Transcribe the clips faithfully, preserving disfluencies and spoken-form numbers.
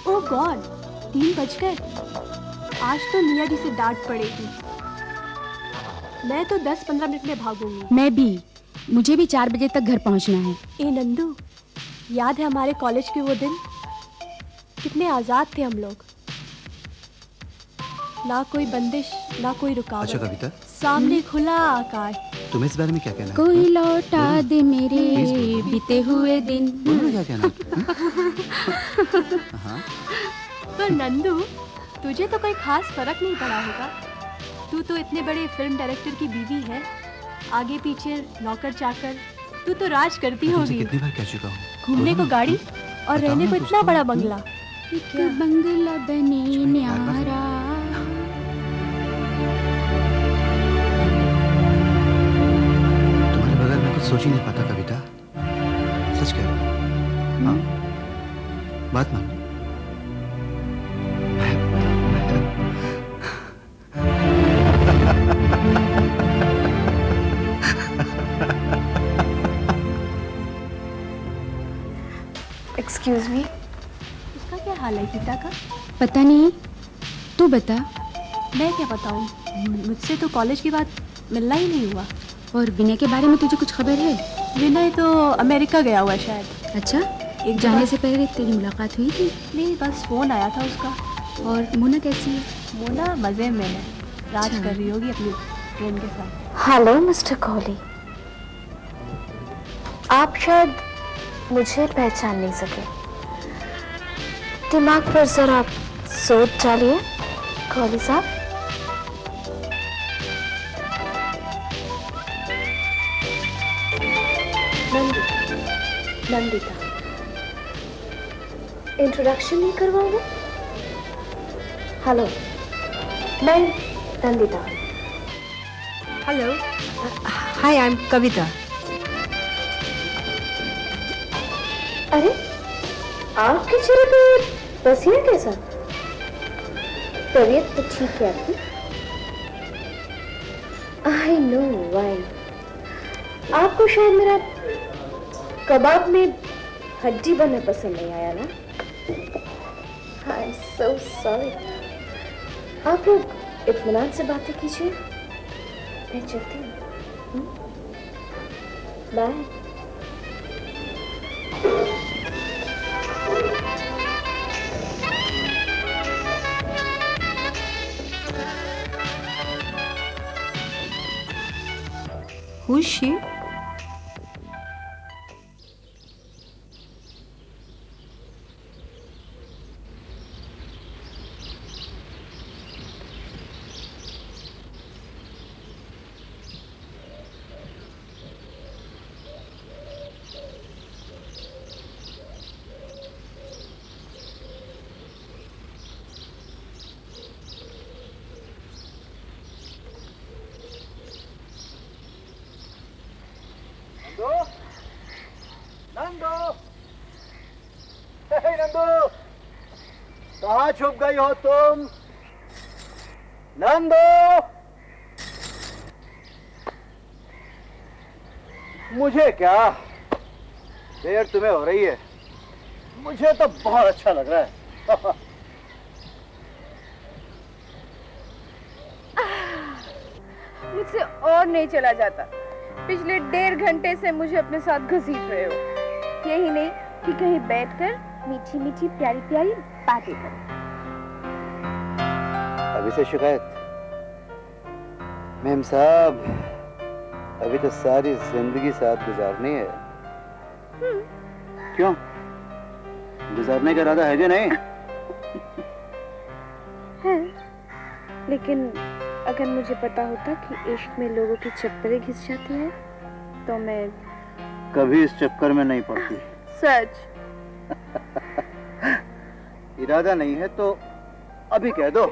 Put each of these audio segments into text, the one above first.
ओह God, तीन बज गए। आज तो मियाँ जी से डांट पड़ेगी। मैं तो दस पंद्रह मिनट में भागूंगी। मैं भी, मुझे भी चार बजे तक घर पहुंचना है। ए नंदू, याद है हमारे कॉलेज के वो दिन? कितने आजाद थे हम लोग, ना कोई बंदिश ना कोई रुकावट। अच्छा कविता, सामने खुला आकाश। तुम इस बारे में क्या कहना है? कोई लौटा दे मेरे बीते हुए दिन। बोलो क्या कहना है? पर नंदू, तुझे तो कोई खास फर्क नहीं पड़ा होगा। तू तो इतने बड़े फिल्म डायरेक्टर की बीवी है, आगे पीछे नौकर चाकर, तू तो राज करती होगी। कितनी बार कह चुका हूँ, घूमने को गाड़ी और रहने को इतना बड़ा बंगला। एक बंगला बने न्यारा। तुम्हारे बगैर मैं कुछ सोच ही नहीं पाता कविता, सच कह रहा हूँ। हाँ, बात मान। एक्सक्यूज मी, उसका क्या हाल है गीता का? पता नहीं, तू बता। मैं क्या बताऊं, मुझसे तो कॉलेज के बाद मिलना ही नहीं हुआ। और विनय के बारे में तुझे कुछ खबर है? विनय तो अमेरिका गया हुआ है शायद। अच्छा, एक जाने से पहले तेरी मुलाकात हुई थी? नहीं, बस फोन आया था उसका। और मोना कैसी है? मोना मजे में है, राज कर रही होगी अपनी फ्रेंड के साथ। हेलो मिस्टर कोहली, आप शायद मुझे पहचान नहीं सके। दिमाग पर जरा सोच डालिए कोहली साहब। नंदिता, इंट्रोडक्शन नहीं करवाओगे? हेलो, मैं Nandita. Hello, hi, I am Kavita. अरे, आपके चेहरे पे पसीना कैसा? तबीयत तो ठीक है आपकी? I know why. आपको शायद मेरा कबाब में हड्डी बनना पसंद नहीं आया ना? I am so sorry. आप लोग इत्मीनान से बातें कीजिए, मैं चलती हूँ। Bye. Who is she? Nandu, hey Nandu, कहाँ छुप गई हो तुम? नंदू, मुझे क्या, देर तुम्हें हो रही है, मुझे तो बहुत अच्छा लग रहा है। मुझसे और नहीं चला जाता। पिछले डेढ़ घंटे से मुझे अपने साथ घसीट रहे हो। यही नहीं कि कहीं बैठकर मीठी मीठी प्यारी प्यारी बातें करें। अभी से शिकायत? मेम साहब, अभी तो सारी जिंदगी साथ गुजारनी है। क्यों, गुजारने का इरादा है कि नहीं? है, लेकिन अगर मुझे पता होता कि इश्क में लोगों की चप्पलें घिस जाती हैं, तो मैं कभी इस चक्कर में नहीं पड़ती। सच? इरादा नहीं है तो अभी कह दो।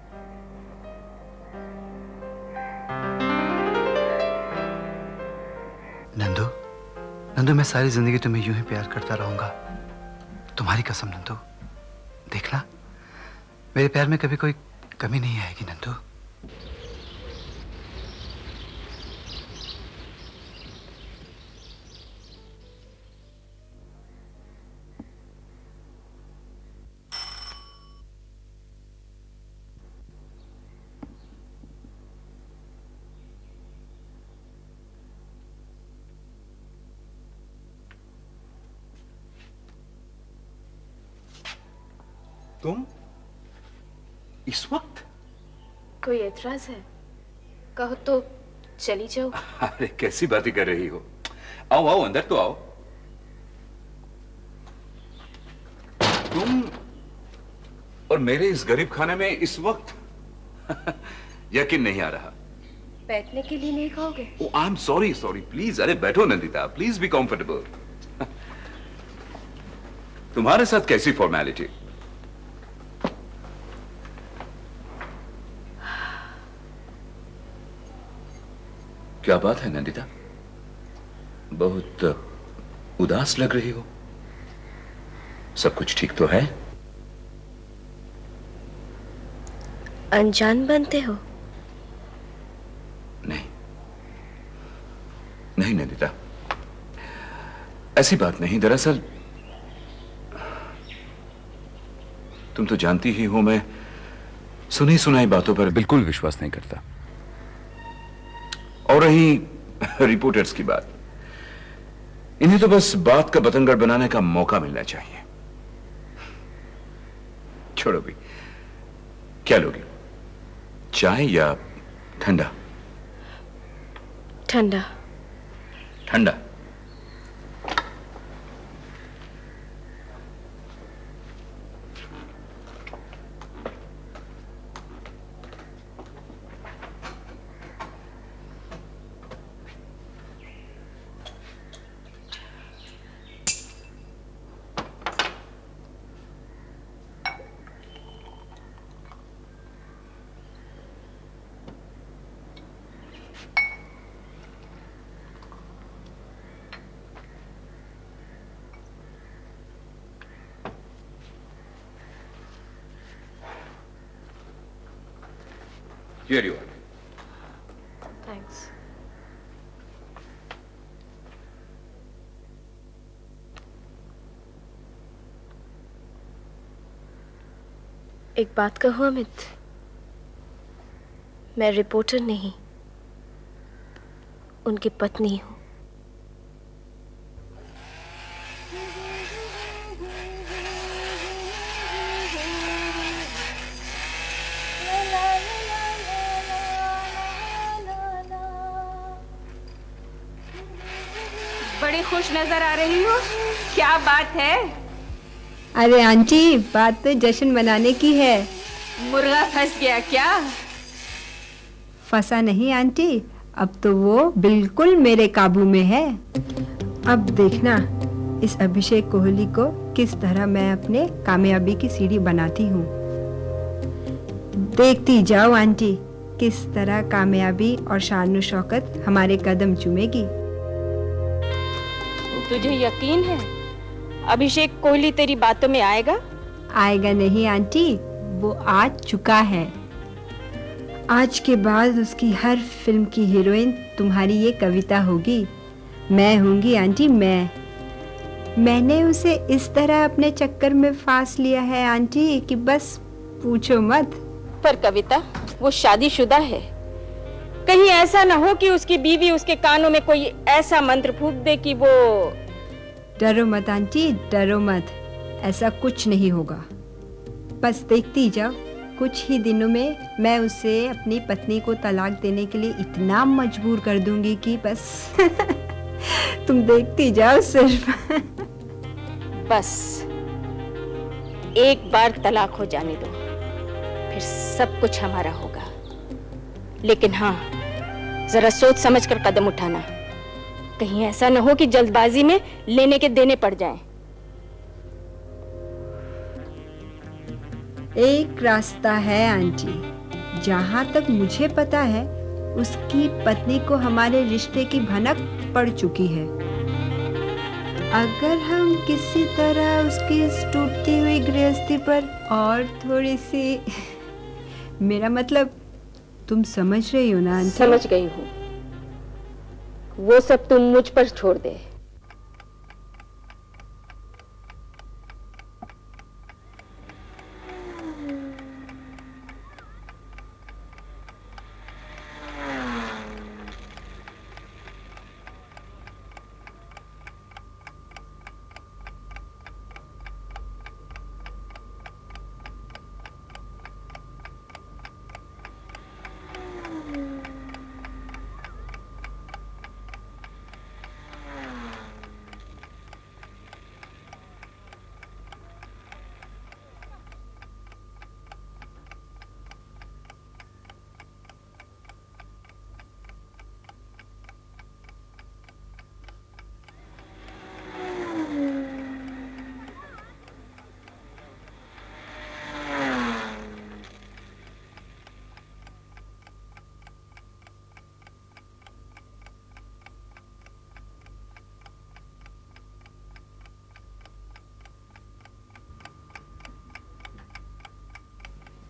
नंदू, नंदू, मैं सारी जिंदगी तुम्हें यूं ही प्यार करता रहूंगा, तुम्हारी कसम नंदू। देखना, मेरे प्यार में कभी कोई कमी नहीं आएगी नंदू। तुम इस वक्त? कोई एतराज है? कहो तो चली जाओ। अरे कैसी बातें कर रही हो? आओ आओ अंदर तो आओ। तुम और मेरे इस गरीब खाने में इस वक्त यकीन नहीं आ रहा। बैठने के लिए नहीं कहोगे? Oh I am sorry sorry please. अरे बैठो नंदिता, प्लीज बी कंफर्टेबल। तुम्हारे साथ कैसी फॉर्मेलिटी? क्या बात है नंदिता, बहुत उदास लग रही हो। सब कुछ ठीक तो है? अनजान बनते हो? नहीं नहीं नंदिता, ऐसी बात नहीं। दरअसल तुम तो जानती ही हो मैं सुनी सुनाई बातों पर बिल्कुल विश्वास नहीं करता। और रही रिपोर्टर्स की बात, इन्हें तो बस बात का बतंगड़ बनाने का मौका मिलना चाहिए। छोड़ो भी, क्या लोगे, चाय या ठंडा? ठंडा। ठंडा। Here you are. Thanks. एक बात कहूं अमित, मैं रिपोर्टर नहीं, उनकी पत्नी हूं। बड़ी खुश नजर आ रही हो, क्या बात है? अरे आंटी, बात तो जश्न मनाने की है। मुर्गा फंस गया क्या? फंसा नहीं आंटी, अब तो वो बिल्कुल मेरे काबू में है। अब देखना इस अभिषेक कोहली को किस तरह मैं अपने कामयाबी की सीढ़ी बनाती हूँ। देखती जाओ आंटी, किस तरह कामयाबी और शान शौकत हमारे कदम चूमेगी। तुझे यकीन है अभिषेक कोहली तेरी बातों में आएगा? आएगा नहीं आंटी, वो आ चुका है। आज के बाद उसकी हर फिल्म की हीरोइन तुम्हारी ये कविता होगी। मैं होंगी आंटी, मैं मैंने उसे इस तरह अपने चक्कर में फांस लिया है आंटी कि बस पूछो मत। पर कविता, वो शादीशुदा है, कहीं ऐसा ना हो कि उसकी बीवी उसके कानों में कोई ऐसा मंत्र फूंक दे कि वो। डरो मत आंटी, डरो मत, ऐसा कुछ नहीं होगा। बस देखती जाओ, कुछ ही दिनों में मैं उसे अपनी पत्नी को तलाक देने के लिए इतना मजबूर कर दूंगी कि बस तुम देखती जाओ सिर्फ। बस एक बार तलाक हो जाने दो, फिर सब कुछ हमारा होगा। लेकिन हाँ, जरा सोच समझ कर कदम उठाना, कहीं ऐसा न हो कि जल्दबाजी में लेने के देने पड़ जाएं। एक रास्ता है आंटी, जहाँ तक मुझे पता है उसकी पत्नी को हमारे रिश्ते की भनक पड़ चुकी है। अगर हम किसी तरह उसकी इस टूटती हुई गृहस्थी पर और थोड़ी सी मेरा मतलब तुम समझ रही हो ना आंटी? समझ गई हूँ, वो सब तुम मुझ पर छोड़ दे।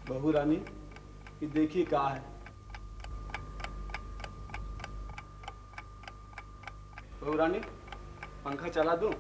बहू रानी ये देखिए कहाँ है। बहू रानी पंखा चला दूं?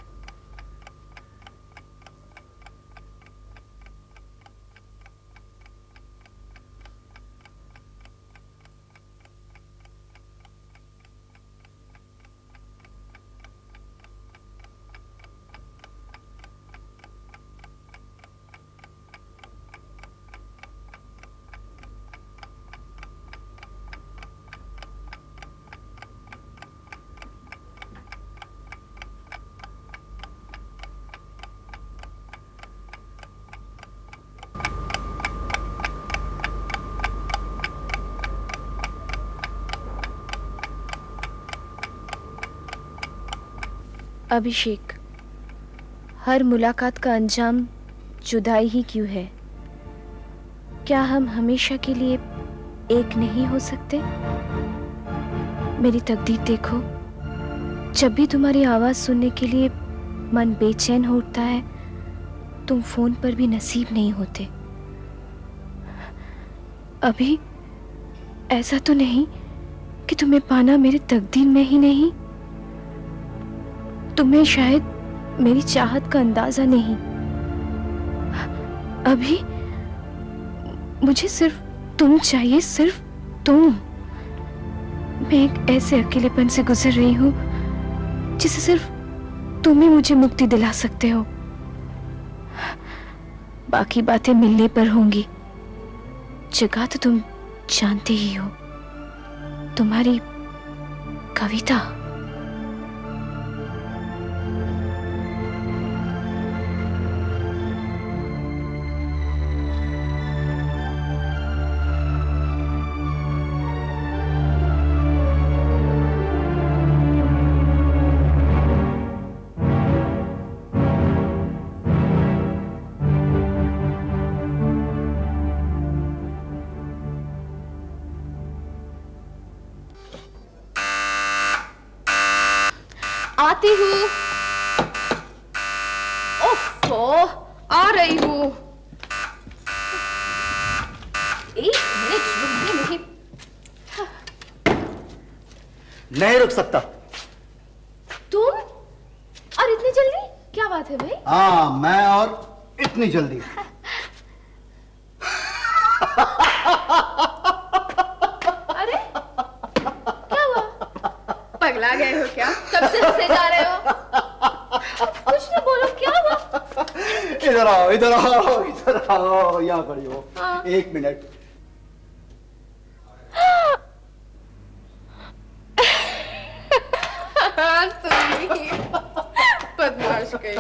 अभिषेक, हर मुलाकात का अंजाम जुदाई ही क्यों है? क्या हम हमेशा के लिए एक नहीं हो सकते? मेरी तकदीर देखो, जब भी तुम्हारी आवाज सुनने के लिए मन बेचैन हो उठता है, तुम फोन पर भी नसीब नहीं होते। अभी ऐसा तो नहीं कि तुम्हें पाना मेरी तकदीर में ही नहीं? तुम्हें शायद मेरी चाहत का अंदाजा नहीं। अभी मुझे सिर्फ तुम चाहिए, सिर्फ तुम। मैं एक ऐसे अकेलेपन से गुजर रही हूं जिसे सिर्फ तुम ही मुझे मुक्ति दिला सकते हो। बाकी बातें मिलने पर होंगी, जगह तो तुम जानते ही हो। तुम्हारी कविता। आती हूँ। ओफो, आ रही हूँ। एक मिनट रुकने मुझे। नहीं रुक सकता। तुम? और इतनी जल्दी? क्या बात है भाई? हाँ, मैं और इतनी जल्दी। अरे क्या हुआ? पगला गए हो क्या? कब से हंसे जा रहे हो? कुछ ना बोलो, क्या हुआ? इधर आओ, इधर आओ, इधर आओ, यहाँ खड़ी हो। हाँ। एक मिनट। बदमाश कहीं।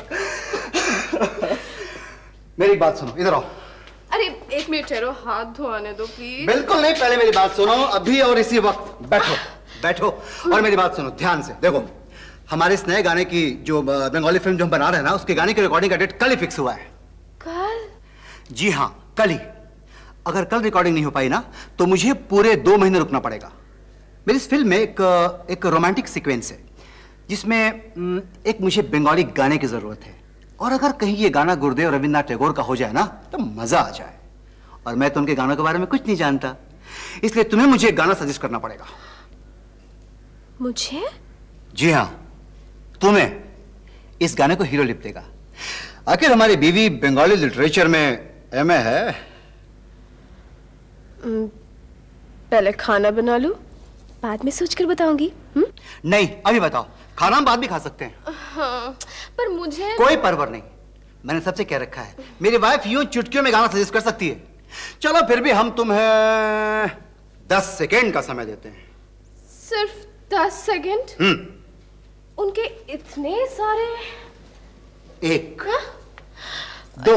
मेरी बात सुनो, इधर आओ। अरे एक मिनट ठहरो, हाथ धोने दो प्लीज। बिल्कुल नहीं, पहले मेरी बात सुनो, अभी और इसी वक्त। बैठो बैठो और मेरी बात सुनो ध्यान से। देखो, हमारे इस नए गाने की जो बंगाली फिल्म जो हम बना रहे हैं ना, उसके गाने की रिकॉर्डिंग का डेट कल ही फिक्स हुआ है। कल? जी हाँ, कल ही। अगर कल रिकॉर्डिंग नहीं हो पाई ना, तो मुझे पूरे दो महीने रुकना पड़ेगा। मेरी इस फिल्म में एक एक रोमांटिक सीक्वेंस है जिसमें एक मुझे बंगाली गाने की जरूरत है, और अगर कहीं ये गाना गुरुदेव रविन्द्रनाथ टैगोर का हो जाए ना, तो मजा आ जाए। और मैं तो उनके गानों के बारे में कुछ नहीं जानता, इसलिए तुम्हें मुझे एक गाना सजेस्ट करना पड़ेगा। मुझे? जी हाँ, तुम्हें इस गाने को हीरो लिप देगा। आखिर हमारी बीवी बंगाली लिटरेचर में एमए है। पहले खाना बना लूं, बाद में सोचकर बताऊंगी। हुँ? नहीं, अभी बताओ। खाना हम बाद भी खा सकते हैं। हाँ, पर मुझे कोई परवर नहीं, मैंने सबसे कह रखा है, मेरी वाइफ यूं चुटकियों में गाना सजेस्ट कर सकती है। चलो फिर भी हम तुम्हें दस सेकेंड का समय देते हैं। सिर्फ दस सेकेंड? हम्म। उनके इतने सारे। एक, दो,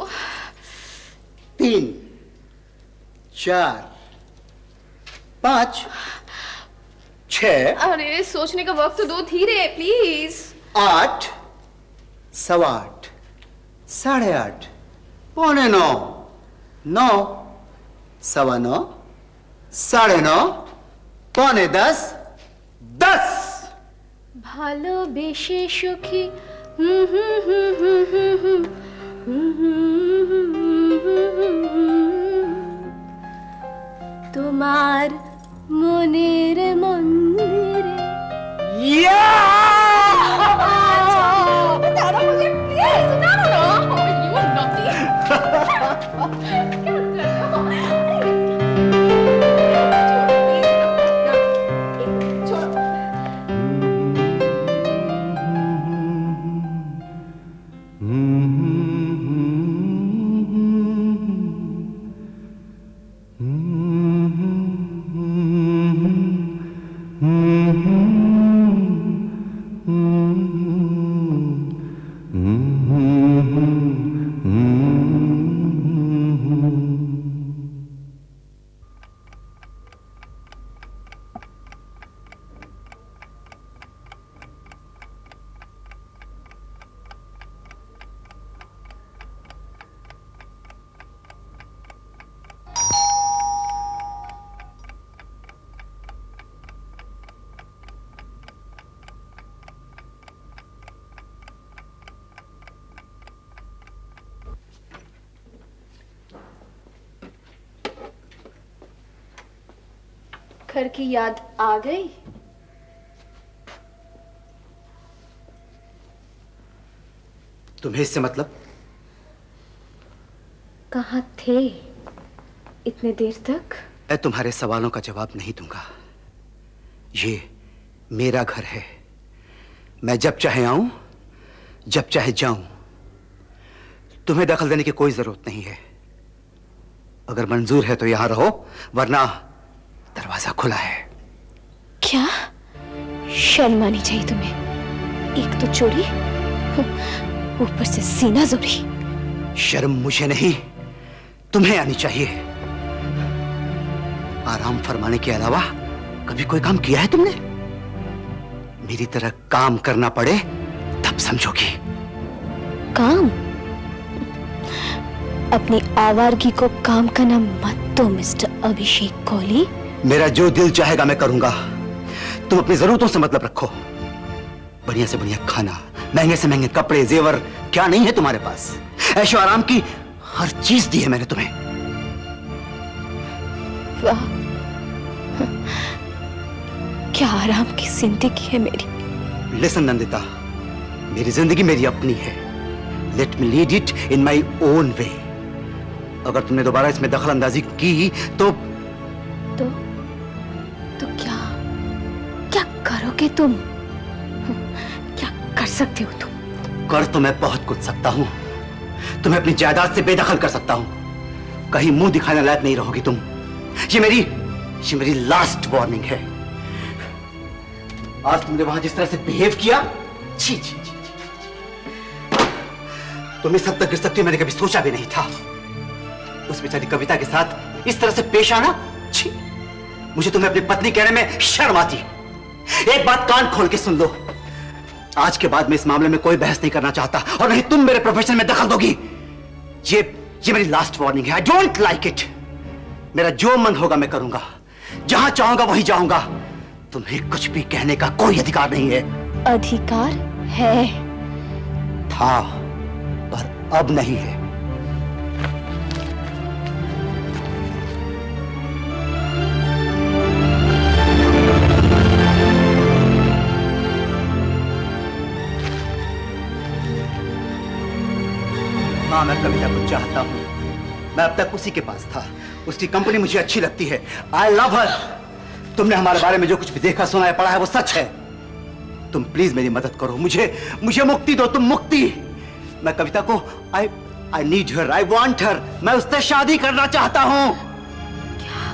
तीन, चार, पांच, छह। अरे सोचने का वक्त तो दो, धीरे प्लीज। आठ, सवा आठ, साढ़े आठ, पौने नौ, नौ, सवा नौ, साढ़े नौ, पौने दस, दस। ভালোবেসে সুখী घर की याद आ गई? तुम्हें इससे मतलब? कहाँ थे इतने देर तक? मैं तुम्हारे सवालों का जवाब नहीं दूंगा। ये मेरा घर है। मैं जब चाहे आऊं, जब चाहे जाऊं। तुम्हें दखल देने की कोई जरूरत नहीं है। अगर मंजूर है तो यहां रहो, वरना दरवाजा खुला है। क्या? शर्म आनी चाहिए तुम्हें। एक तो चोरी, ऊपर से सीना जोरी। शर्म मुझे नहीं, तुम्हें आनी चाहिए। आराम फरमाने के अलावा कभी कोई काम किया है तुमने? मेरी तरह काम करना पड़े तब समझोगी। काम? अपनी आवारगी को काम का नाम मत दो मिस्टर अभिषेक कोहली। मेरा जो दिल चाहेगा मैं करूंगा। तुम अपनी जरूरतों से मतलब रखो। बढ़िया से बढ़िया खाना, महंगे से महंगे कपड़े, जेवर, क्या नहीं है तुम्हारे पास? ऐशो आराम की हर चीज दी है मैंने तुम्हें। वाह, क्या आराम की जिंदगी है मेरी। लिसन नंदिता, मेरी जिंदगी मेरी अपनी है। Let me lead it in my own way. अगर तुमने दोबारा इसमें दखल अंदाजी की तो तो तो क्या क्या करोगे तुम? क्या कर सकते हो तुम? कर तो मैं बहुत कुछ सकता हूं। तुम्हें अपनी जायदाद से बेदखल कर सकता हूं। कहीं मुंह दिखाने लायक नहीं रहोगी तुम। ये मेरी ये मेरी लास्ट वार्निंग है। आज तुमने वहां जिस तरह से बिहेव किया, छी छी छी, तुम इस हद तक गिर सकती हो मैंने कभी सोचा भी नहीं था। उस बेचारी कविता के साथ इस तरह से पेश आना, छी। मुझे तुम्हें अपनी पत्नी कहने में शर्म आती। एक बात कान खोल के सुन लो। आज के बाद मैं इस मामले में कोई बहस नहीं करना चाहता, और नहीं तुम मेरे प्रोफेशन में दखल दोगी। ये ये मेरी लास्ट वार्निंग है। I don't like it. मेरा जो मन होगा मैं करूंगा, जहां चाहूंगा वहीं जाऊंगा। तुम्हें कुछ भी कहने का कोई अधिकार नहीं है। अधिकार है? था, पर अब नहीं है। हाँ, मैं कविता को चाहता हूं। मैं अब तक उसी के पास था। उसकी कंपनी मुझे अच्छी लगती है। I love her. तुमने हमारे बारे में जो कुछ भी देखा, सुना है, पढ़ा है, वो सच है। तुम प्लीज मेरी मदद करो। मुझे मुझे मुक्ति दो। तुम मुक्ति। मैं कविता को आई I need her, I want her. मैं उससे शादी करना चाहता हूं। क्या?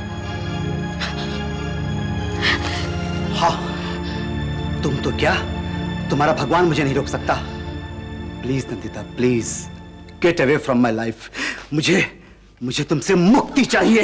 हाँ, तुम तो क्या, तुम्हारा भगवान मुझे नहीं रोक सकता। Please Nandita, please get away from my life. मुझे मुझे तुमसे मुक्ति चाहिए।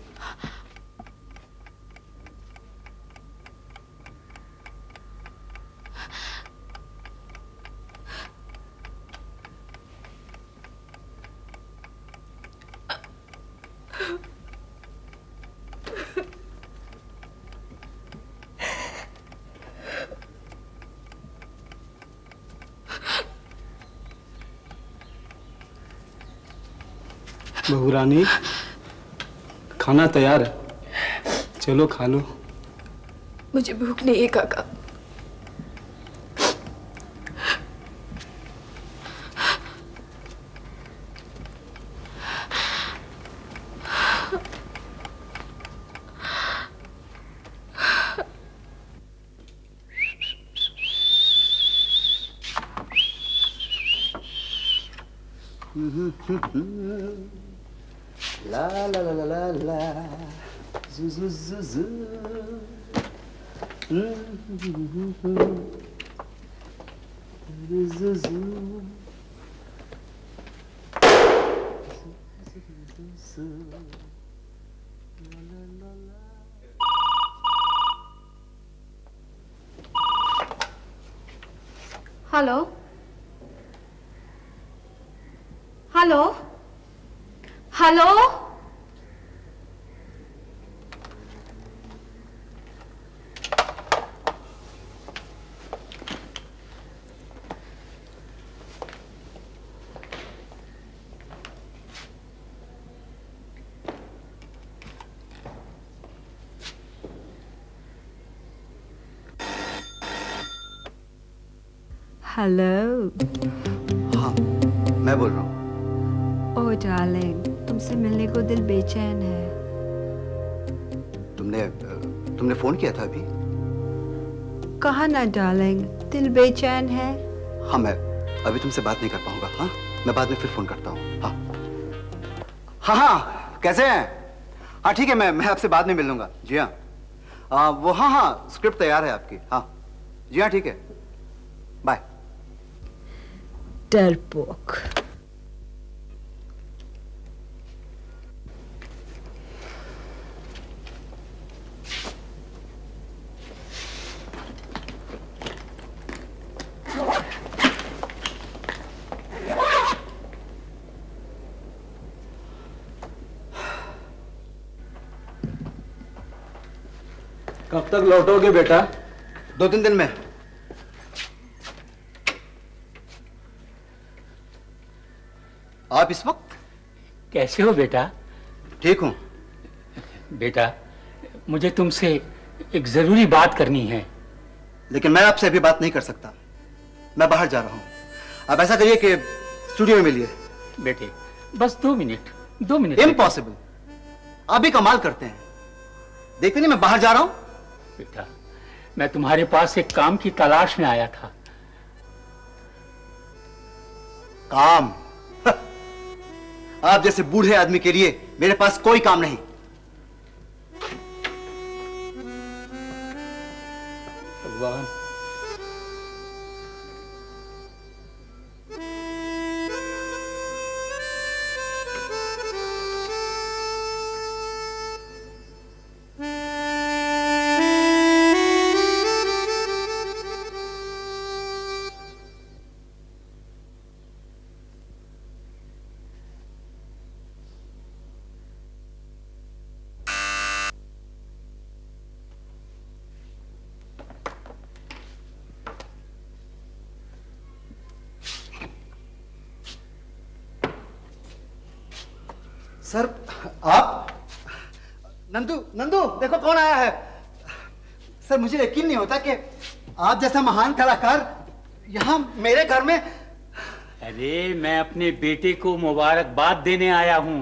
बहू रानी, खाना तैयार है, चलो खा लो। मुझे भूख नहीं है काका। ला ला ला ला ला ला जू जू जू जू जू जू हेलो हेलो हेलो हेलो। हाँ, मैं बोल रहा हूँ। ओह डार्लिंग, तुमसे मिलने को दिल बेचैन है। तुमने तुमने फोन किया था अभी? कहा ना डार्लिंग, दिल बेचैन है। हाँ, मैं अभी तुमसे बात नहीं कर पाऊंगा। हाँ, मैं बाद में फिर फोन करता हूँ। हाँ हाँ हाँ, कैसे हैं? हाँ ठीक है, मैं मैं आपसे बाद में मिल लूंगा। जी हाँ, आ, वो हाँ हाँ, स्क्रिप्ट तैयार है आपकी। हाँ जी हाँ, ठीक है, बाय। डरपोक। कब तक लौटोगे बेटा? दो तीन दिन में। आप इस वक्त कैसे हो बेटा? ठीक हूं बेटा, मुझे तुमसे एक जरूरी बात करनी है। लेकिन मैं आपसे अभी बात नहीं कर सकता, मैं बाहर जा रहा हूं। आप ऐसा करिए कि स्टूडियो में मिलिए। बेटे बस दो मिनट, दो मिनट। इम्पॉसिबल, आप भी कमाल करते हैं। देखते नहीं मैं बाहर जा रहा हूं। बेटा, मैं तुम्हारे पास एक काम की तलाश में आया था। काम? आप जैसे बूढ़े आदमी के लिए मेरे पास कोई काम नहीं। भगवान, सर आप? नंदू, नंदू देखो कौन आया है। सर मुझे यकीन नहीं होता कि आप जैसा महान कलाकार यहाँ मेरे घर में। अरे मैं अपने बेटे को मुबारकबाद देने आया हूँ।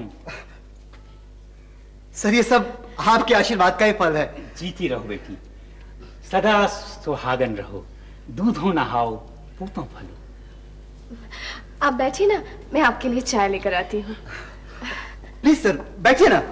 सर ये सब आपके आशीर्वाद का ही फल है। जीती रहो बेटी, सदा सुहागन रहो, दूधो नहाओ, पूतों फलो। आप बैठिए ना, मैं आपके लिए चाय लेकर आती हूँ। प्लीज सर बैठिए ना।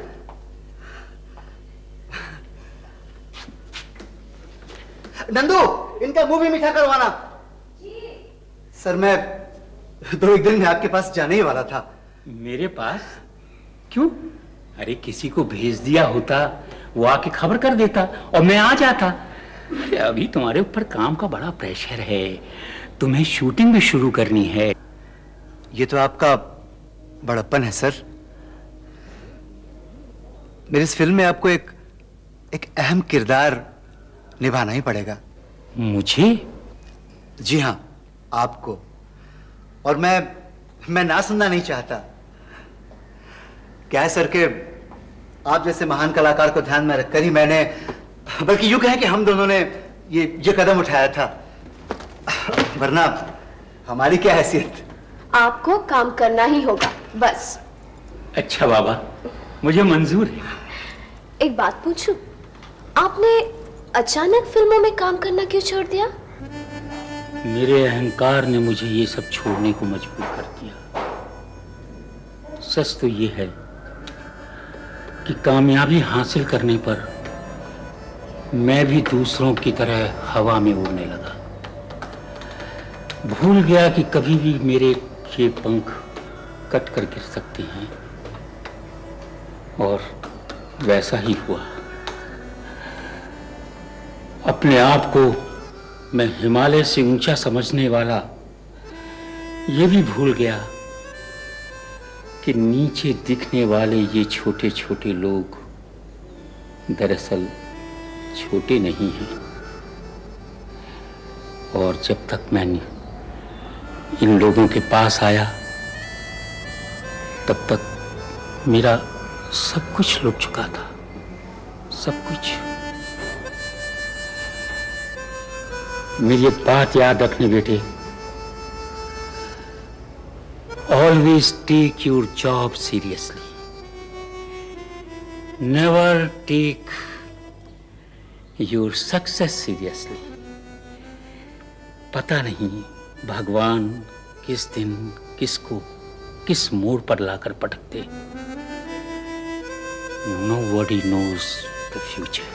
नंदू, इनका मुंह भी मीठा करवाना। सर मैं दो एक दिन में आपके पास जाने ही वाला था। मेरे पास? क्यों? अरे किसी को भेज दिया होता, वो आके खबर कर देता और मैं आ जाता। अरे अभी तुम्हारे ऊपर काम का बड़ा प्रेशर है, तुम्हें शूटिंग भी शुरू करनी है। ये तो आपका बड़प्पन है सर। मेरी इस फिल्म में आपको एक एक अहम किरदार निभाना ही पड़ेगा। मुझे? जी हाँ, आपको। और मैं मैं ना सुनना नहीं चाहता। क्या है सर के आप जैसे महान कलाकार को ध्यान में रखकर ही मैंने, बल्कि यूं कहें कि हम दोनों ने ये ये कदम उठाया था, वरना हमारी क्या हैसियत। आपको काम करना ही होगा बस। अच्छा बाबा, मुझे मंजूर है। एक बात पूछूं, आपने अचानक फिल्मों में काम करना क्यों छोड़ दिया? मेरे अहंकार ने मुझे ये सब छोड़ने को मजबूर कर दिया। सच तो ये है कि कामयाबी हासिल करने पर मैं भी दूसरों की तरह हवा में उड़ने लगा। भूल गया कि कभी भी मेरे ये पंख कट कर गिर सकते हैं, और वैसा ही हुआ। अपने आप को मैं हिमालय से ऊंचा समझने वाला ये भी भूल गया कि नीचे दिखने वाले ये छोटे छोटे लोग दरअसल छोटे नहीं हैं। और जब तक मैं इन लोगों के पास आया तब तक मेरा सब कुछ लुट चुका था, सब कुछ। मेरी एक बात याद रखने बेटे, always take your job seriously, never take your success seriously. पता नहीं भगवान किस दिन किसको किस मोड़ पर लाकर पटकते। Nobody knows the future.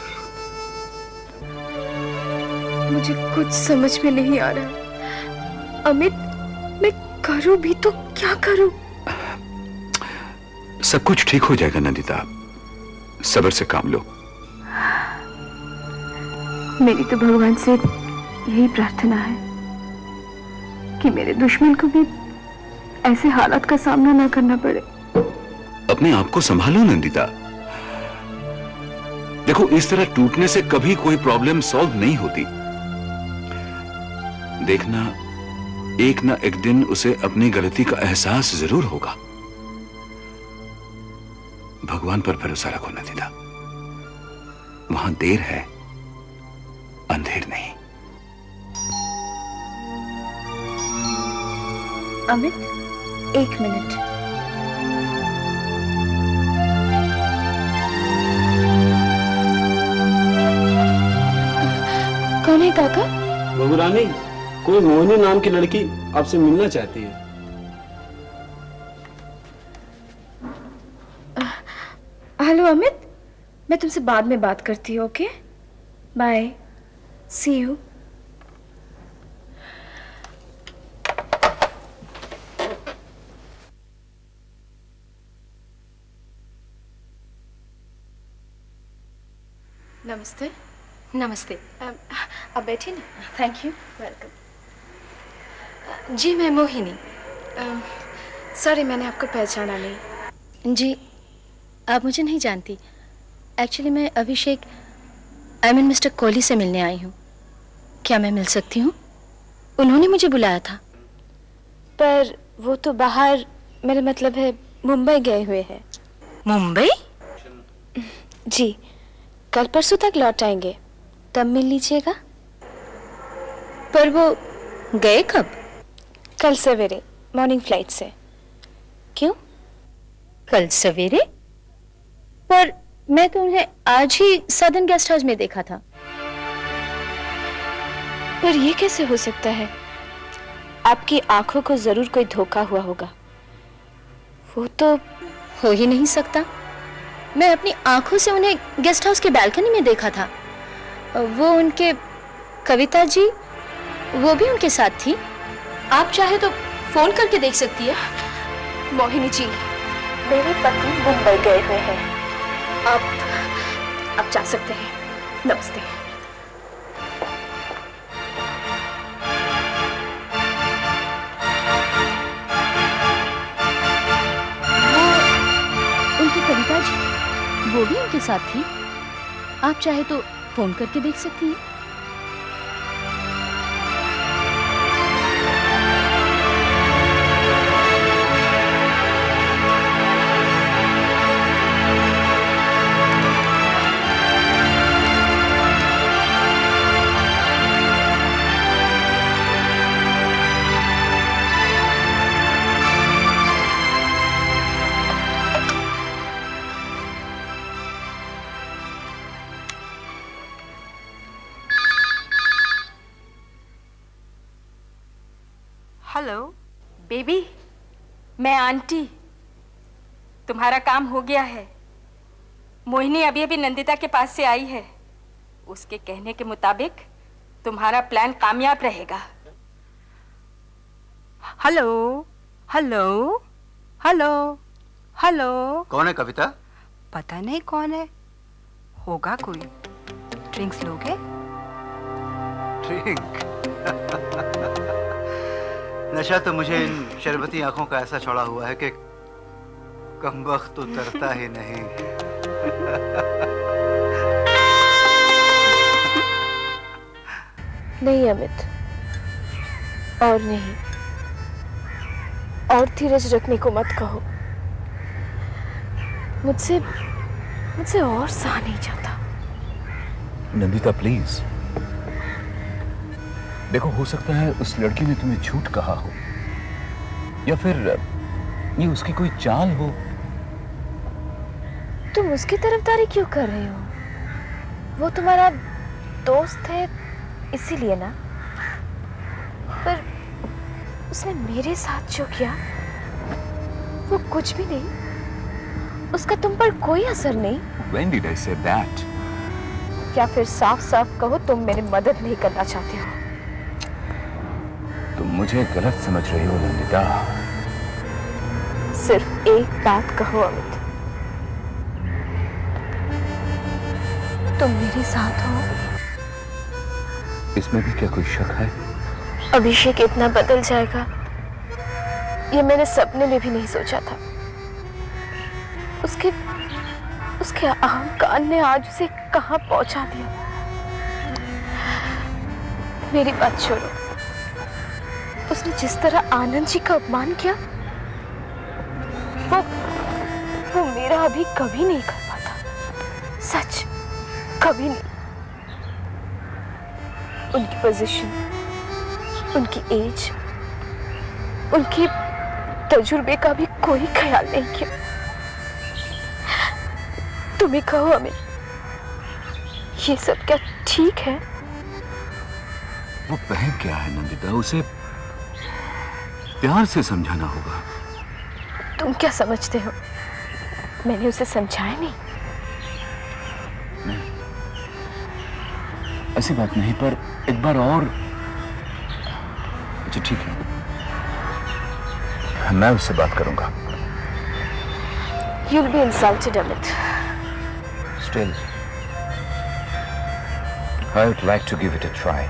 मुझे कुछ समझ में नहीं आ रहा। अमित, मैं करूं भी तो क्या करूं? सब कुछ ठीक हो जाएगा नंदिता, सब्र से काम लो। मेरी तो भगवान से यही प्रार्थना है कि मेरे दुश्मन को भी ऐसे हालात का सामना ना करना पड़े। अपने आप को संभालो नंदिता। देखो, इस तरह टूटने से कभी कोई प्रॉब्लम सॉल्व नहीं होती। देखना, एक ना एक दिन उसे अपनी गलती का एहसास जरूर होगा। भगवान पर भरोसा रखो नंदिता, वहां देर है, अंधेर नहीं। अमित, एक मिनट। कौन है काका? बहू रानी, कोई मोहिनी नाम की लड़की आपसे मिलना चाहती है। हेलो अमित, मैं तुमसे बाद में बात करती हूँ। Okay, bye, see you. नमस्ते। नमस्ते। आप बैठिए ना। Thank you. वेलकम। जी, मैं मोहिनी। सॉरी, मैंने आपको पहचाना नहीं। जी, आप मुझे नहीं जानती। एक्चुअली मैं Abhishek I mean mister Kohli से मिलने आई हूँ। क्या मैं मिल सकती हूँ? उन्होंने मुझे बुलाया था। पर वो तो बाहर, मेरा मतलब है मुंबई गए हुए हैं। मुंबई? जी, कल परसों तक लौट आएंगे, तब मिल लीजिएगा। पर वो गए कब? कल सवेरे मॉर्निंग फ्लाइट से। क्यों कल सवेरे? पर मैं तो उन्हें आज ही सदर्न गेस्ट हाउस में देखा था। पर ये कैसे हो सकता है? आपकी आंखों को जरूर कोई धोखा हुआ होगा। वो तो हो ही नहीं सकता। मैं अपनी आंखों से उन्हें गेस्ट हाउस के बालकनी में देखा था। वो उनके कविता जी, वो भी उनके साथ थी। आप चाहे तो फोन करके देख सकती है। मोहिनी जी, मेरे पति मुंबई गए हुए हैं। आप आप जा सकते हैं। नमस्ते। वो उनकी कविता जी, वो भी उनके साथ थी। आप चाहे तो फोन करके देख सकती हैं। हेलो बेबी, मैं आंटी। तुम्हारा काम हो गया है। मोहिनी अभी अभी नंदिता के पास से आई है। उसके कहने के मुताबिक तुम्हारा प्लान कामयाब रहेगा। Hello hello hello hello. कौन है कविता? पता नहीं कौन है, होगा कोई। ड्रिंक्स लोगे? ड्रिंक? नशा तो मुझे इन शरबती आंखों का ऐसा चढ़ा हुआ है कि कमबख्त उतरता ही नहीं। नहीं अमित, और नहीं, और धीरज रखने को मत कहो। मुझसे मुझसे और सहा नहीं जाता। नंदिता प्लीज, देखो हो सकता है उस लड़की ने तुम्हें झूठ कहा हो, या फिर ये उसकी कोई चाल हो। तुम उसकी तरफदारी क्यों कर रहे हो? वो तुम्हारा दोस्त है इसीलिए ना। पर उसने मेरे साथ जो किया वो कुछ भी नहीं, उसका तुम पर कोई असर नहीं। When did I say that? या फिर साफ साफ कहो तुम मेरी मदद नहीं करना चाहते हो। तुम मुझे गलत समझ रही हो नंदिता। सिर्फ एक बात कहो अमित, तुम मेरे साथ हो। इसमें भी क्या कोई शक है? अभिषेक इतना बदल जाएगा ये मैंने सपने में भी नहीं सोचा था। उसके उसके अहंकार ने आज उसे कहां पहुंचा दिया। मेरी बात छोड़ो, उसने जिस तरह आनंद जी का अपमान किया वो वो मेरा अभी कभी नहीं कर पाता। सच, कभी नहीं। उनकी पोजीशन, उनकी एज, उनके तजुर्बे का भी कोई ख्याल नहीं किया। तुम्हें कहो अमित, ये सब क्या ठीक है? वो बहन क्या है नंदिता, उसे प्यार से समझाना होगा। तुम क्या समझते हो? मैंने उसे समझाया नहीं। नहीं, ऐसी बात नहीं, पर एक बार और। अच्छा ठीक है, मैं उससे बात करूंगा। You'll be insulted, Amit. Still, I would like to give it a try.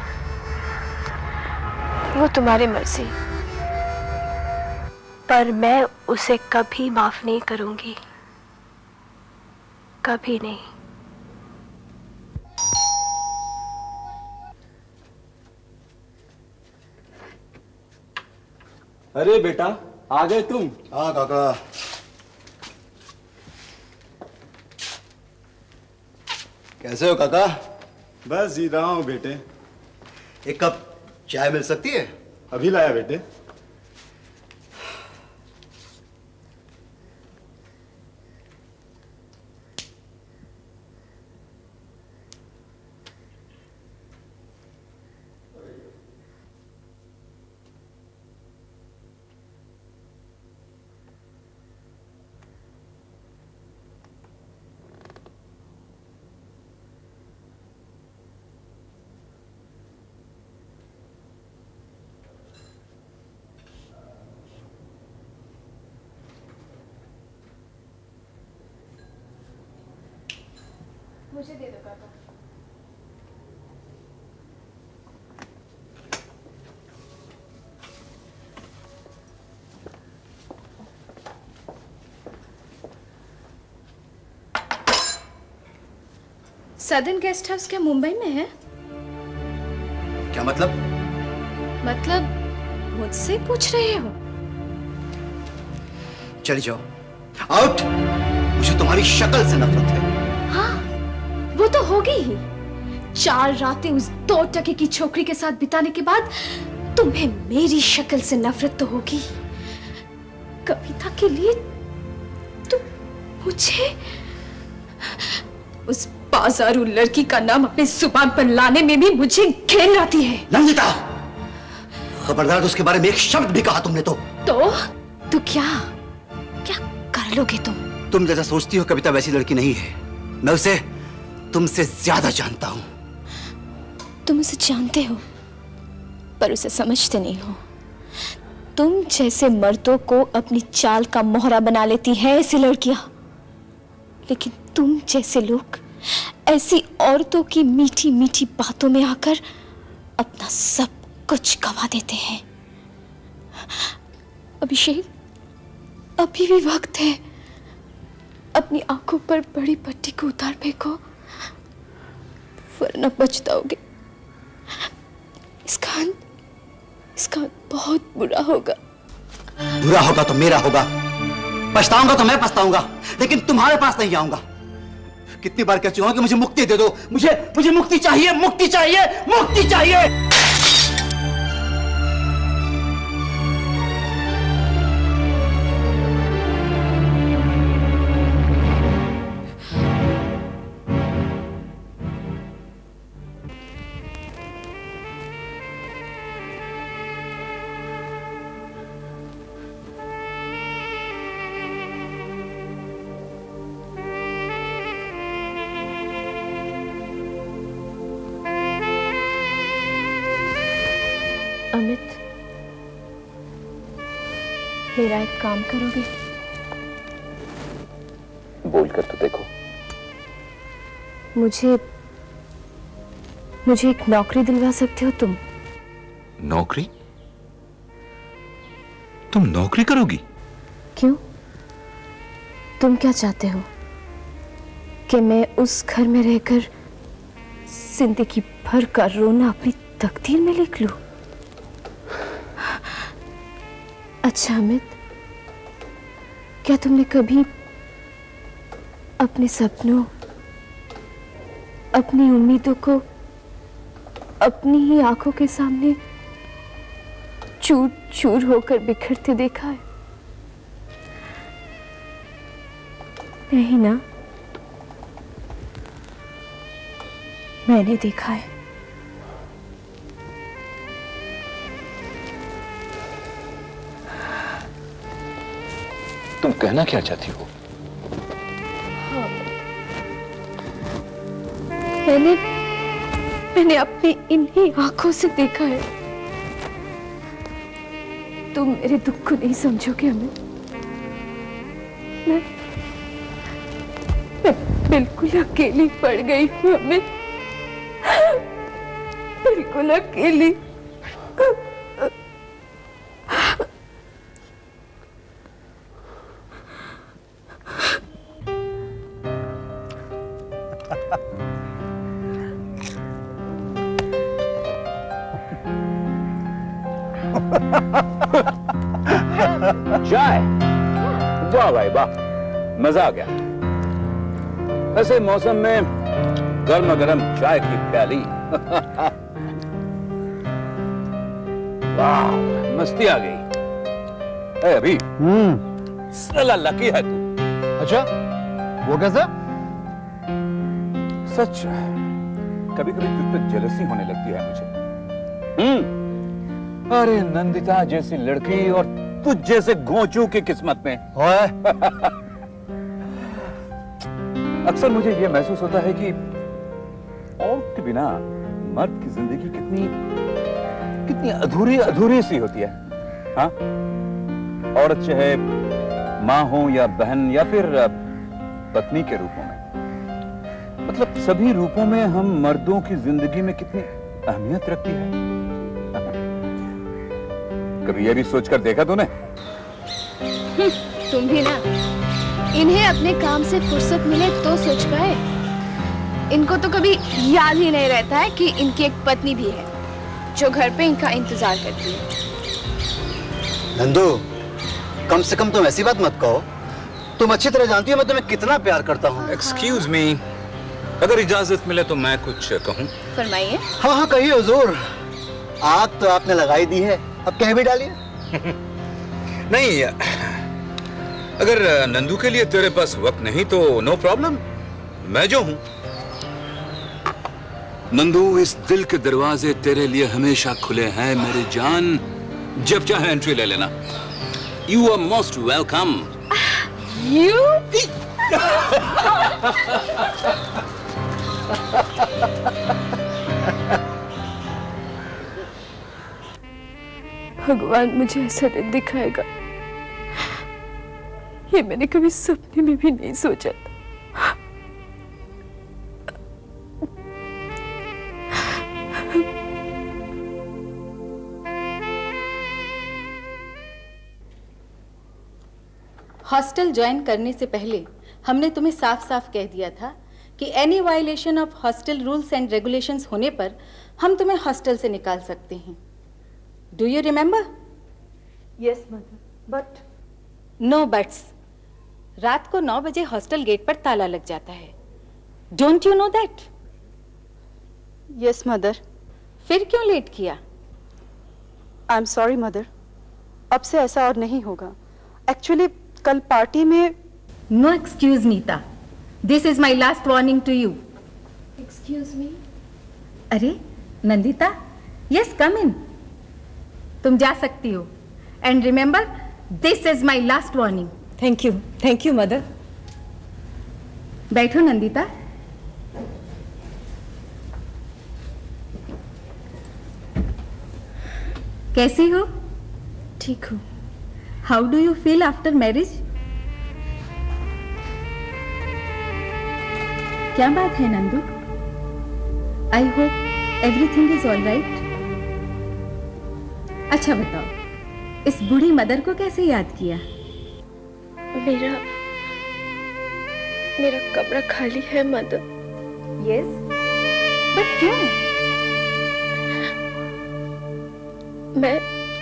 वो तुम्हारी मर्जी, पर मैं उसे कभी माफ नहीं करूंगी, कभी नहीं। अरे बेटा, आ गए तुम? हाँ काका। कैसे हो काका? बस जी रहा हूँ बेटे। एक कप चाय मिल सकती है? अभी लाया बेटे। मुझे दे दो काका। सदन गेस्ट हाउस क्या मुंबई में है? क्या मतलब? मतलब मुझसे पूछ रहे हो? चली जाओ, आउट। मुझे तुम्हारी शक्ल से नफरत है। हाँ, वो तो होगी ही। चार रातें उस दो टके की छोकरी के साथ बिताने के बाद तुम्हें मेरी शक्ल से नफरत तो होगी। कविता के लिए तुम मुझे, उस बाजारू लड़की का नाम अपने जुबान पर लाने में भी मुझे घिन आती है। नंदिता, खबरदार, उसके बारे में एक शब्द भी कहा तुमने तो तो तो क्या क्या कर कर लोगे तुम? तुम जैसा सोचती हो कविता वैसी लड़की नहीं है। मैं उसे तुमसे ज्यादा जानता हूं। तुम उसे जानते हो पर उसे समझते नहीं हो। तुम जैसे मर्दों को अपनी चाल का मोहरा बना लेती हैं ऐसी लड़कियां, लेकिन तुम जैसे लोग ऐसी औरतों की मीठी मीठी बातों में आकर अपना सब कुछ गवा देते हैं। अभिषेक, अभी भी वक्त है। अपनी आंखों पर बड़ी पट्टी को उतार फेंको, वरना पछताओगे। इसका अंत, इसका अंत बहुत बुरा होगा। बुरा होगा तो मेरा होगा, पछताऊंगा तो मैं पछताऊंगा, लेकिन तुम्हारे पास नहीं आऊंगा। कितनी बार कह चुका हूं कि मुझे मुक्ति दे दो, मुझे मुझे मुक्ति चाहिए, मुक्ति चाहिए, मुक्ति चाहिए। अमित, मेरा एक काम करोगे? बोल कर तो देखो। मुझे मुझे एक नौकरी दिलवा सकते हो तुम? नौकरी? तुम नौकरी करोगी? क्यों? तुम क्या चाहते हो कि मैं उस घर में रहकर जिंदगी भर का रोना अपनी तकदीर में लिख लूं? अच्छा अमित, क्या तुमने कभी अपने सपनों, अपनी उम्मीदों को अपनी ही आंखों के सामने चूर चूर होकर बिखरते देखा है? नहीं ना? मैंने देखा है। तुम कहना क्या चाहती हो? हाँ। मैंने मैंने अपनी इन्हीं आंखों से देखा है। तुम मेरे दुख को नहीं समझोगे अमित। मैं मैं बिल्कुल अकेली पड़ गई हूँ अमित, बिल्कुल अकेली। चाय? वाह भाई वाह, मजा आ गया। ऐसे मौसम में गर्मा गर्म चाय की प्याली। वाह, मस्ती आ गई। ए अभी, हम्म, साला लकी है तू। अच्छा, वो कैसा? सच, कभी कभी तुझ पे जेलसी होने लगती है मुझे। हम्म, अरे नंदिता जैसी लड़की और तुझ जैसे गोचू की किस्मत में। अक्सर मुझे यह महसूस होता है कि औरत के बिना मर्द की जिंदगी कितनी कितनी अधूरी अधूरी सी होती है। हाँ, औरत चाहे माँ हो या बहन या फिर पत्नी के रूपों में, मतलब सभी रूपों में हम मर्दों की जिंदगी में कितनी अहमियत रखती है। कभी यह भी सोचकर देखा तूने? तुम भी ना, इन्हें अपने काम से फुर्सत मिले तो सोच पाए। इनको तो कभी याद ही नहीं रहता है कि इनकी एक पत्नी भी है जो घर पे इनका इंतजार करती है। नंदू, कम से कम तुम ऐसी बात मत कहो। तुम अच्छी तरह जानती हो मैं तुम्हें कितना प्यार करता हूँ। एक्सक्यूज मी, अगर इजाजत मिले तो मैं कुछ कहूँ? फरमाइए। हाँ हाँ कहिए हुजूर। आग तो आपने लगाई दी है, अब कह भी डालिए। नहीं, अगर नंदू के लिए तेरे पास वक्त नहीं तो नो प्रॉब्लम, मैं जो हूं। नंदू, इस दिल के दरवाजे तेरे लिए हमेशा खुले हैं मेरी जान। जब चाहे एंट्री ले लेना। You are most welcome. You? भगवान मुझे ऐसा दिन दिखाएगा, ये मैंने कभी सपने में भी नहीं सोचा था। हॉस्टल ज्वाइन करने से पहले हमने तुम्हें साफ साफ कह दिया था कि any violation of hostel rules and regulations होने पर हम तुम्हें हॉस्टल से निकाल सकते हैं। Do you remember? Yes mother, but no buts. रात को नौ बजे हॉस्टल गेट पर ताला लग जाता है। Don't you know that? Yes mother. फिर क्यों लेट किया? आई एम सॉरी मदर, अब से ऐसा और नहीं होगा। एक्चुअली कल पार्टी में। No excuse Neeta, this is my last warning to you. Excuse me? अरे नंदिता, यस कम इन। तुम जा सकती हो। And remember, this is my last warning. Thank you, thank you mother. बैठो नंदिता। कैसी हो? ठीक हूँ। How do you feel after marriage? क्या बात है Nandu? I hope everything is all right. अच्छा बताओ, इस बूढ़ी मदर को कैसे याद किया? मेरा मेरा कमरा खाली है मदर। यस, बट क्यों? मैं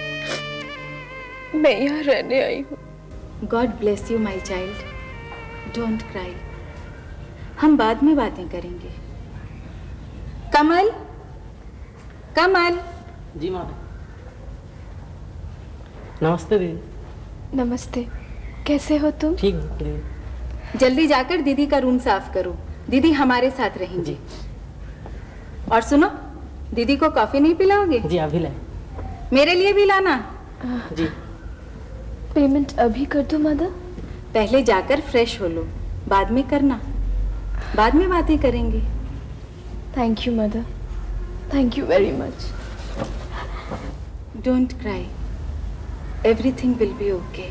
मैं यहाँ रहने आई हूँ। God bless you my child. Don't cry. हम बाद में बातें करेंगे। कमल, कमल। जी मैम। नमस्ते दीदी। नमस्ते, कैसे हो तुम? ठीक हूँ दीदी। जल्दी जाकर दीदी का रूम साफ करो। दीदी हमारे साथ रहेंगे। और सुनो, दीदी को कॉफी नहीं पिलाओगे? जी अभी लाए। मेरे लिए भी लाना। जी। पेमेंट अभी कर दो मदर? पहले जाकर फ्रेश हो लो, बाद में करना। बाद में बातें करेंगे। Thank you mother, thank you very much. Don't cry, everything will be okay.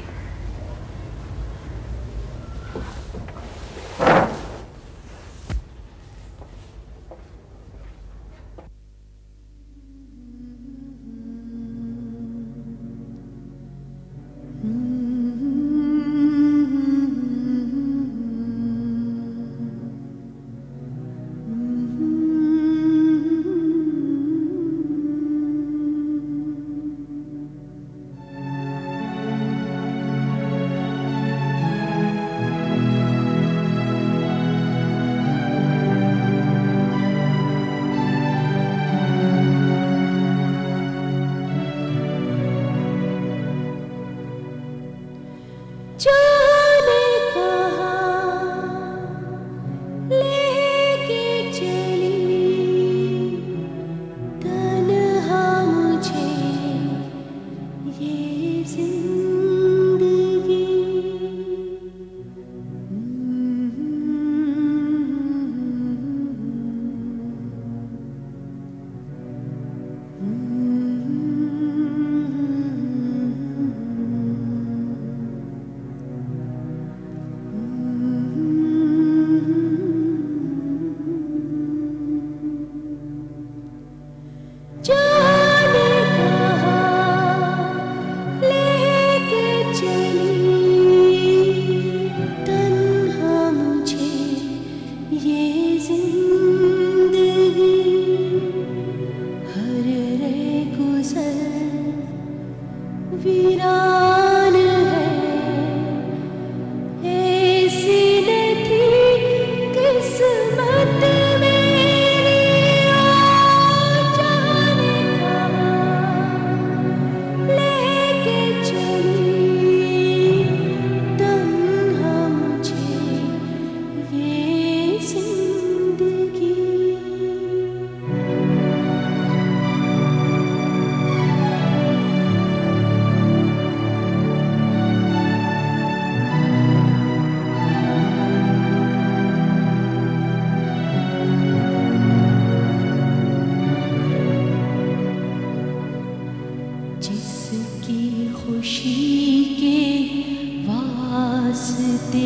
वास्ते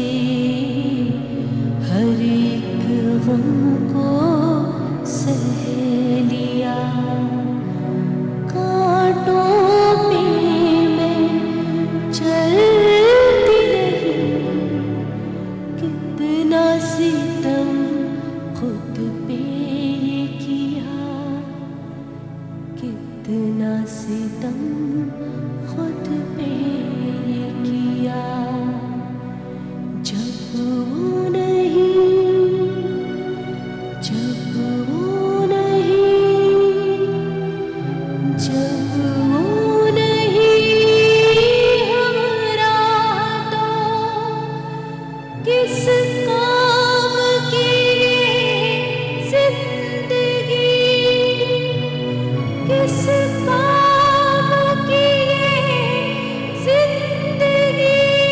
हर एक गम को सह लिया, कांटों पे मैं चलती रही, कितना सितम खुद पे ये किया, कितना सितम खुद पे ये किया। जब वो नहीं, जब वो नहीं, जब वो नहीं हमारा तो किस काम की ये जिंदगी, किस काम की ये जिंदगी।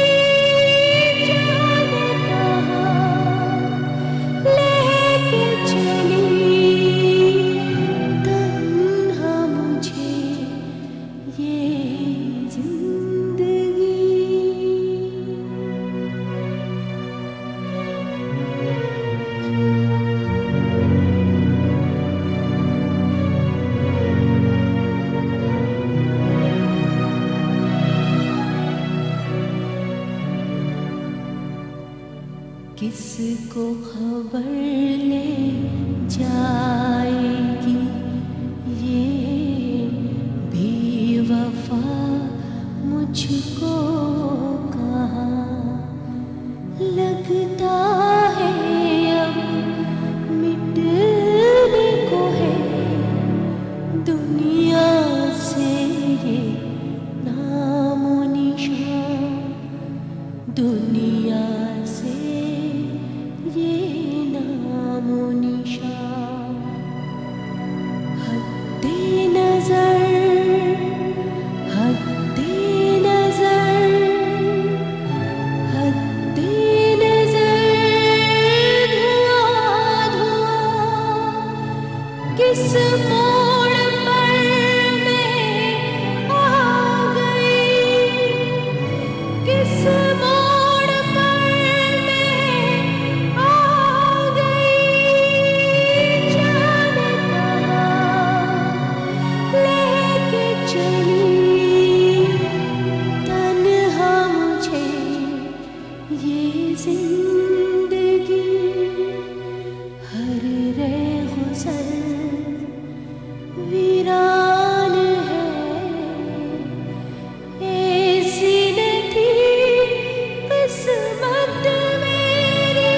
जाने कहाँ लेके चली तन्हा मुझे ये जिंदगी। किसको खबर ले जाएगी ये बेवफा मुझको कहाँ, लगता है अब मिटने को है दुनिया से ये नामो निशान, दुनिया से ये नामो निशान। हद्दे नजर, हद्दे नजर, हद्दे नजर, धुआं धुआं, किस मोड़ पर मैं आ गई, किस मोड़ पर मैं आ गई। जाने कहाँ लेके चली तन्हा मुझे ये जिंदगी। हर रेगुज़र वीरान है, ऐसी न थी किस्मत मेरी।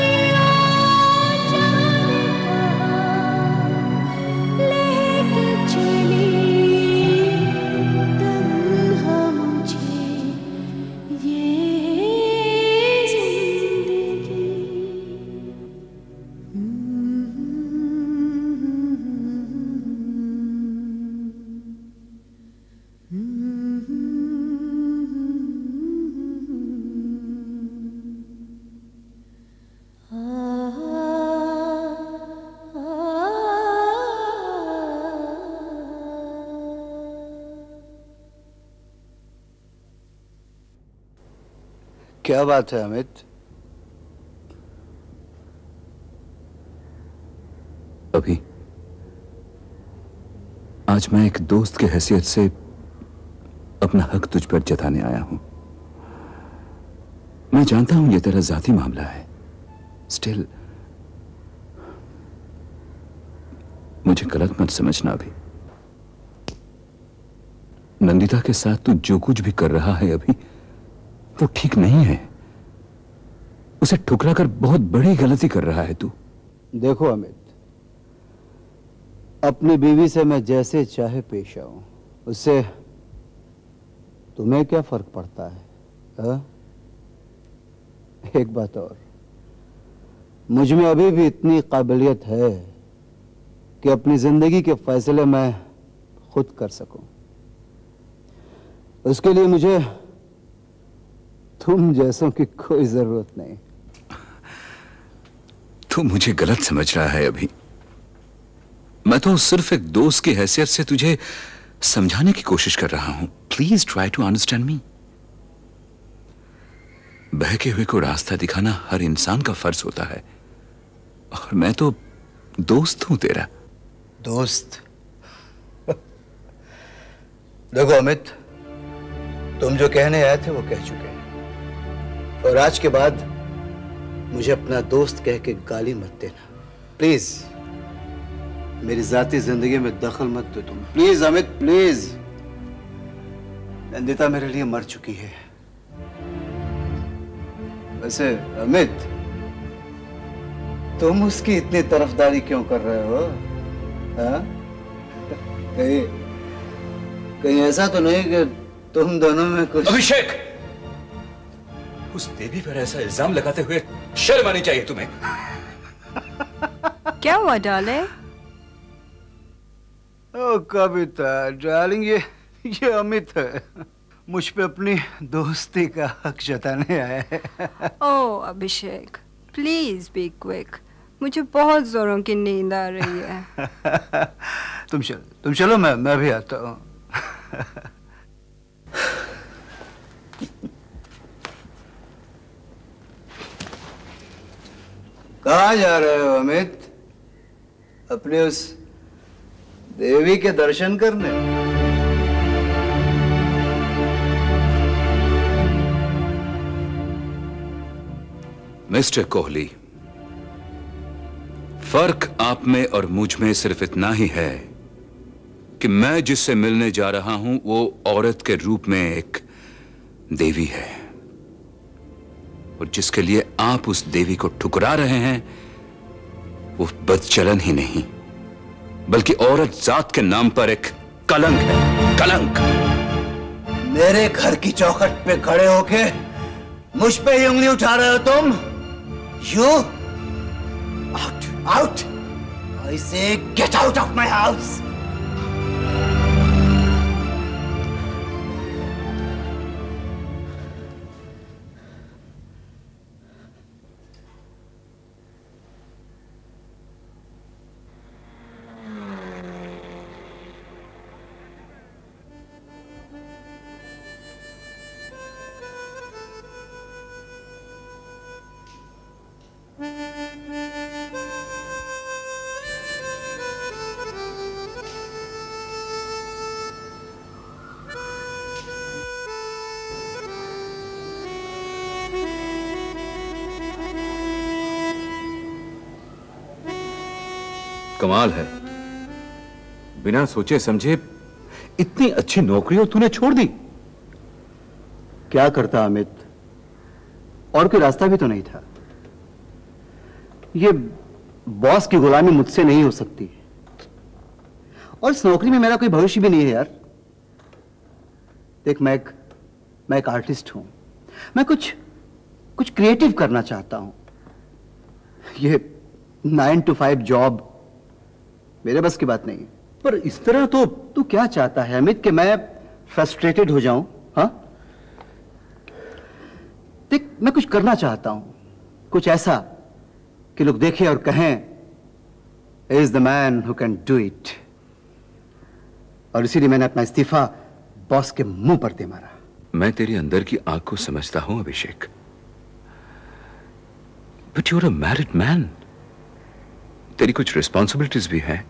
जाने कहाँ लेके चली तन्हा मुझे ये जिंदगी। क्या बात है अमित? अभी आज मैं एक दोस्त की हैसियत से अपना हक तुझ पर जताने आया हूं। मैं जानता हूं ये तेरा जाती मामला है, स्टिल मुझे गलत मत समझना। अभी नंदिता के साथ तू जो कुछ भी कर रहा है अभी वो ठीक नहीं है। उसे ठुकरा कर बहुत बड़ी गलती कर रहा है तू। देखो अमित, अपनी बीवी से मैं जैसे चाहे पेश आऊं, उससे तुम्हें क्या फर्क पड़ता है? हा? एक बात और, मुझ में अभी भी इतनी काबिलियत है कि अपनी जिंदगी के फैसले मैं खुद कर सकूं। उसके लिए मुझे तुम जैसों की कोई जरूरत नहीं। तू मुझे गलत समझ रहा है अभी। मैं तो सिर्फ एक दोस्त की हैसियत से तुझे समझाने की कोशिश कर रहा हूं। Please try to understand me. बहके हुए को रास्ता दिखाना हर इंसान का फर्ज होता है, और मैं तो दोस्त हूं तेरा। दोस्त? देखो अमित, तुम जो कहने आए थे वो कह चुके हैं, और आज के बाद मुझे अपना दोस्त कह के गाली मत देना प्लीज। मेरी जाती जिंदगी में दखल मत दो तुम, प्लीज अमित प्लीज। नंदिता मेरे लिए मर चुकी है। वैसे अमित, तुम उसकी इतनी तरफदारी क्यों कर रहे हो? हाँ? कहीं कहीं ऐसा तो नहीं कि तुम दोनों में कुछ? अभिषेक, उस देवी पर ऐसा इल्जाम लगाते हुए शर्म आनी चाहिए तुम्हें। क्या हुआ डार्लिंग? ओ कविता डार्लिंग, ये ये अमित है, मुझ पे अपनी दोस्ती का हक जताने आया है। Oh Abhishek, please be quick, मुझे बहुत जोरों की नींद आ रही है। तुम चलो तुम चलो, मैं मैं भी आता हूँ। कहाँ जा रहे हो अमित? अपने उस देवी के दर्शन करने? मिस्टर कोहली, फर्क आप में और मुझ में सिर्फ इतना ही है कि मैं जिससे मिलने जा रहा हूं वो औरत के रूप में एक देवी है, और जिसके लिए आप उस देवी को ठुकरा रहे हैं वो बदचलन ही नहीं बल्कि औरत जात के नाम पर एक कलंक है। कलंक। मेरे घर की चौखट पे खड़े होके मुझ पे ही उंगली उठा रहे हो तुम? You out out, I say get out of my house. कमाल है, बिना सोचे समझे इतनी अच्छी नौकरी तूने छोड़ दी। क्या करता अमित, और कोई रास्ता भी तो नहीं था। ये बॉस की गुलामी मुझसे नहीं हो सकती, और इस नौकरी में मेरा कोई भविष्य भी नहीं है यार। देख, मैं एक मैं एक आर्टिस्ट हूं, मैं कुछ कुछ क्रिएटिव करना चाहता हूं। ये नाइन टू फाइव जॉब मेरे बस की बात नहीं है। पर इस तरह तो तू क्या चाहता है अमित, कि मैं फ्रस्ट्रेटेड हो जाऊं? हाँ देख, मैं कुछ करना चाहता हूं, कुछ ऐसा कि लोग देखें और कहें is the man who can do it. और इसीलिए मैंने अपना इस्तीफा बॉस के मुंह पर दे मारा। मैं तेरी अंदर की आग को समझता हूं Abhishek, but you are a married man, तेरी कुछ रिस्पॉन्सिबिलिटीज भी हैं।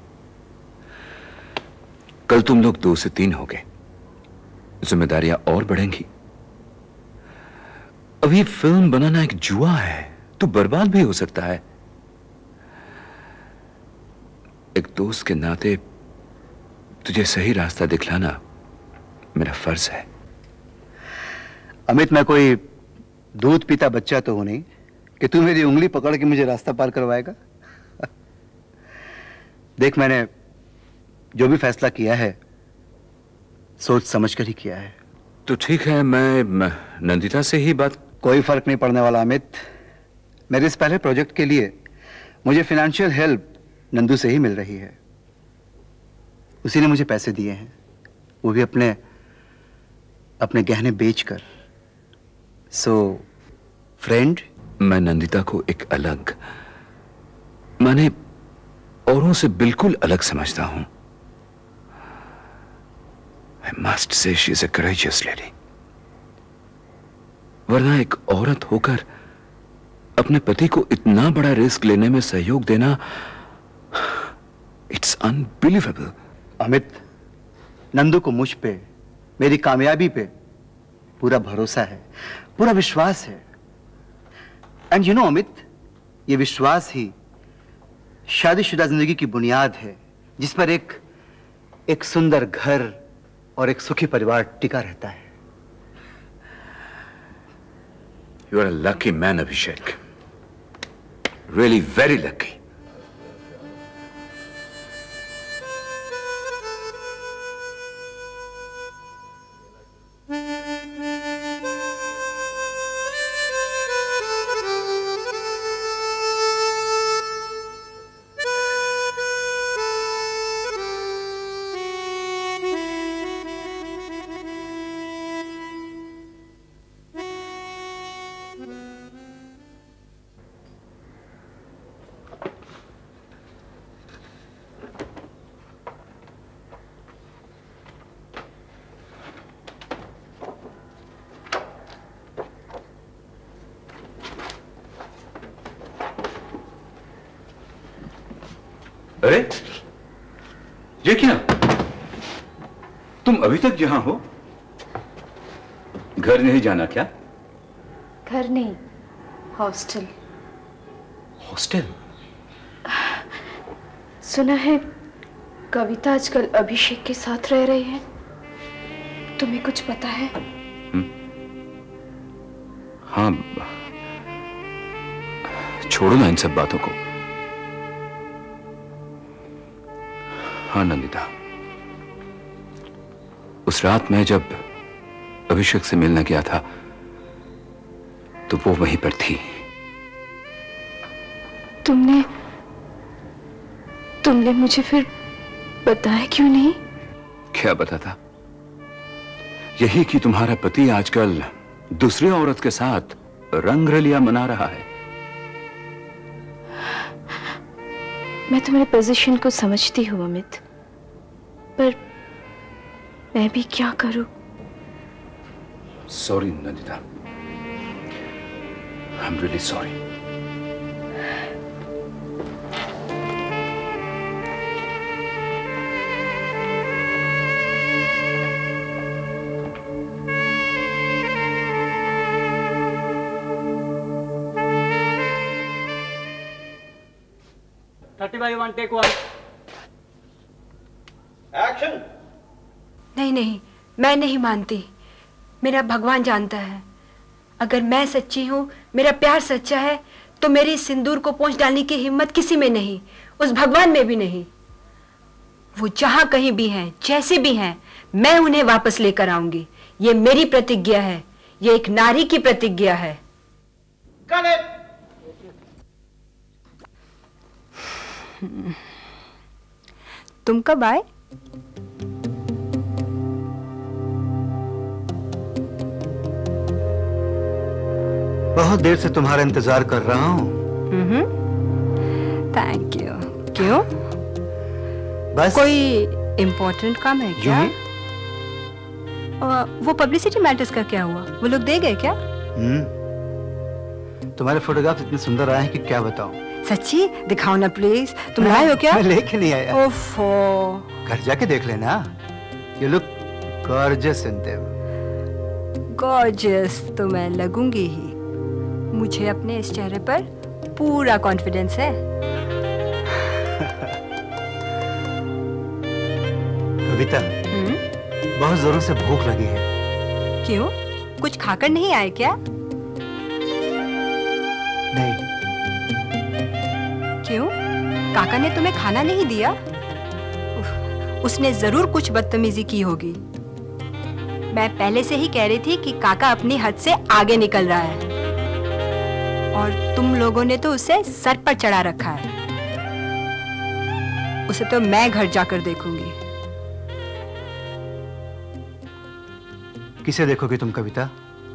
कल तुम लोग दो से तीन हो गए, जिम्मेदारियां और बढ़ेंगी। अभी फिल्म बनाना एक जुआ है, तू बर्बाद भी हो सकता है। एक दोस्त के नाते तुझे सही रास्ता दिखलाना मेरा फर्ज है। अमित, मैं कोई दूध पीता बच्चा तो हूं नहीं कि तू मेरी उंगली पकड़ के मुझे रास्ता पार करवाएगा। देख, मैंने जो भी फैसला किया है सोच समझ कर ही किया है। तो ठीक है, मैं, मैं नंदिता से ही बात। कोई फर्क नहीं पड़ने वाला अमित। मेरे इस पहले प्रोजेक्ट के लिए मुझे फाइनेंशियल हेल्प नंदू से ही मिल रही है। उसी ने मुझे पैसे दिए हैं, वो भी अपने अपने गहने बेचकर। सो फ्रेंड, मैं नंदिता को एक अलग, माने औरों से बिल्कुल अलग समझता हूं। I must say she is a courageous lady. वरना एक औरत होकर अपने पति को इतना बड़ा रिस्क लेने में सहयोग देना, इट्स अनबिलीवेबल। अमित, नंदू को मुझ पे, मेरी कामयाबी पे पूरा भरोसा है, पूरा विश्वास है। एंड यू नो अमित, ये विश्वास ही शादीशुदा जिंदगी की बुनियाद है, जिस पर एक एक सुंदर घर और एक सुखी परिवार टिका रहता है। You are a lucky man, Abhishek. Really very lucky. अरे ये क्या? तुम अभी तक यहां हो? घर नहीं जाना क्या? घर नहीं, हॉस्टल। हॉस्टल? सुना है कविता आजकल अभिषेक के साथ रह रही है। तुम्हें कुछ पता है? हाँ, छोड़ो ना इन सब बातों को। हाँ नंदिता, उस रात मैं जब अभिषेक से मिलने गया था तो वो वहीं पर थी। तुमने तुमने मुझे फिर बताया क्यों नहीं? क्या बताता? यही कि तुम्हारा पति आजकल दूसरी औरत के साथ रंगरलिया मना रहा है। मैं तुम्हारी पोजीशन को समझती हूँ अमित, पर मैं भी क्या करूं? Sorry Nandita, I am really sorry. Thirty by one take one. Action. नहीं नहीं, मैं नहीं मानती। मेरा भगवान जानता है, अगर मैं सच्ची हूँ, मेरा प्यार सच्चा है, तो मेरी सिंदूर को पोंछ डालने की हिम्मत किसी में नहीं, उस भगवान में भी नहीं। वो जहां कहीं भी हैं, जैसे भी हैं, मैं उन्हें वापस लेकर आऊंगी। ये मेरी प्रतिज्ञा है, ये एक नारी की प्रतिज्ञा है। तुम कब आए? बहुत देर से तुम्हारा इंतजार कर रहा हूँ। Thank you. क्यों? बस कोई इम्पोर्टेंट काम है क्या? आ, वो पब्लिसिटी मैटर्स का क्या हुआ? वो लोग दे गए क्या? हम्म, तुम्हारे फोटोग्राफ इतने सुंदर आए हैं कि क्या बताऊं। सच्ची? दिखाओ ना प्लीज। तुम लाए हो क्या? मैं लेके नहीं आया। ओफो। घर जाके देख लेना। You look gorgeous in them. Gorgeous तो मैं लगूंगी ही। मुझे अपने इस चेहरे पर पूरा कॉन्फिडेंस है। कविता, बहुत जोरों से भूख लगी है। क्यों? कुछ खाकर नहीं आए क्या? नहीं। क्यों? काका ने तुम्हें खाना नहीं दिया? उसने जरूर कुछ बदतमीजी की होगी। मैं पहले से ही कह रही थी कि काका अपनी हद से आगे निकल रहा है, और तुम लोगों ने तो उसे सर पर चढ़ा रखा है। उसे तो मैं घर जाकर देखूंगी। किसे देखोगी तुम कविता?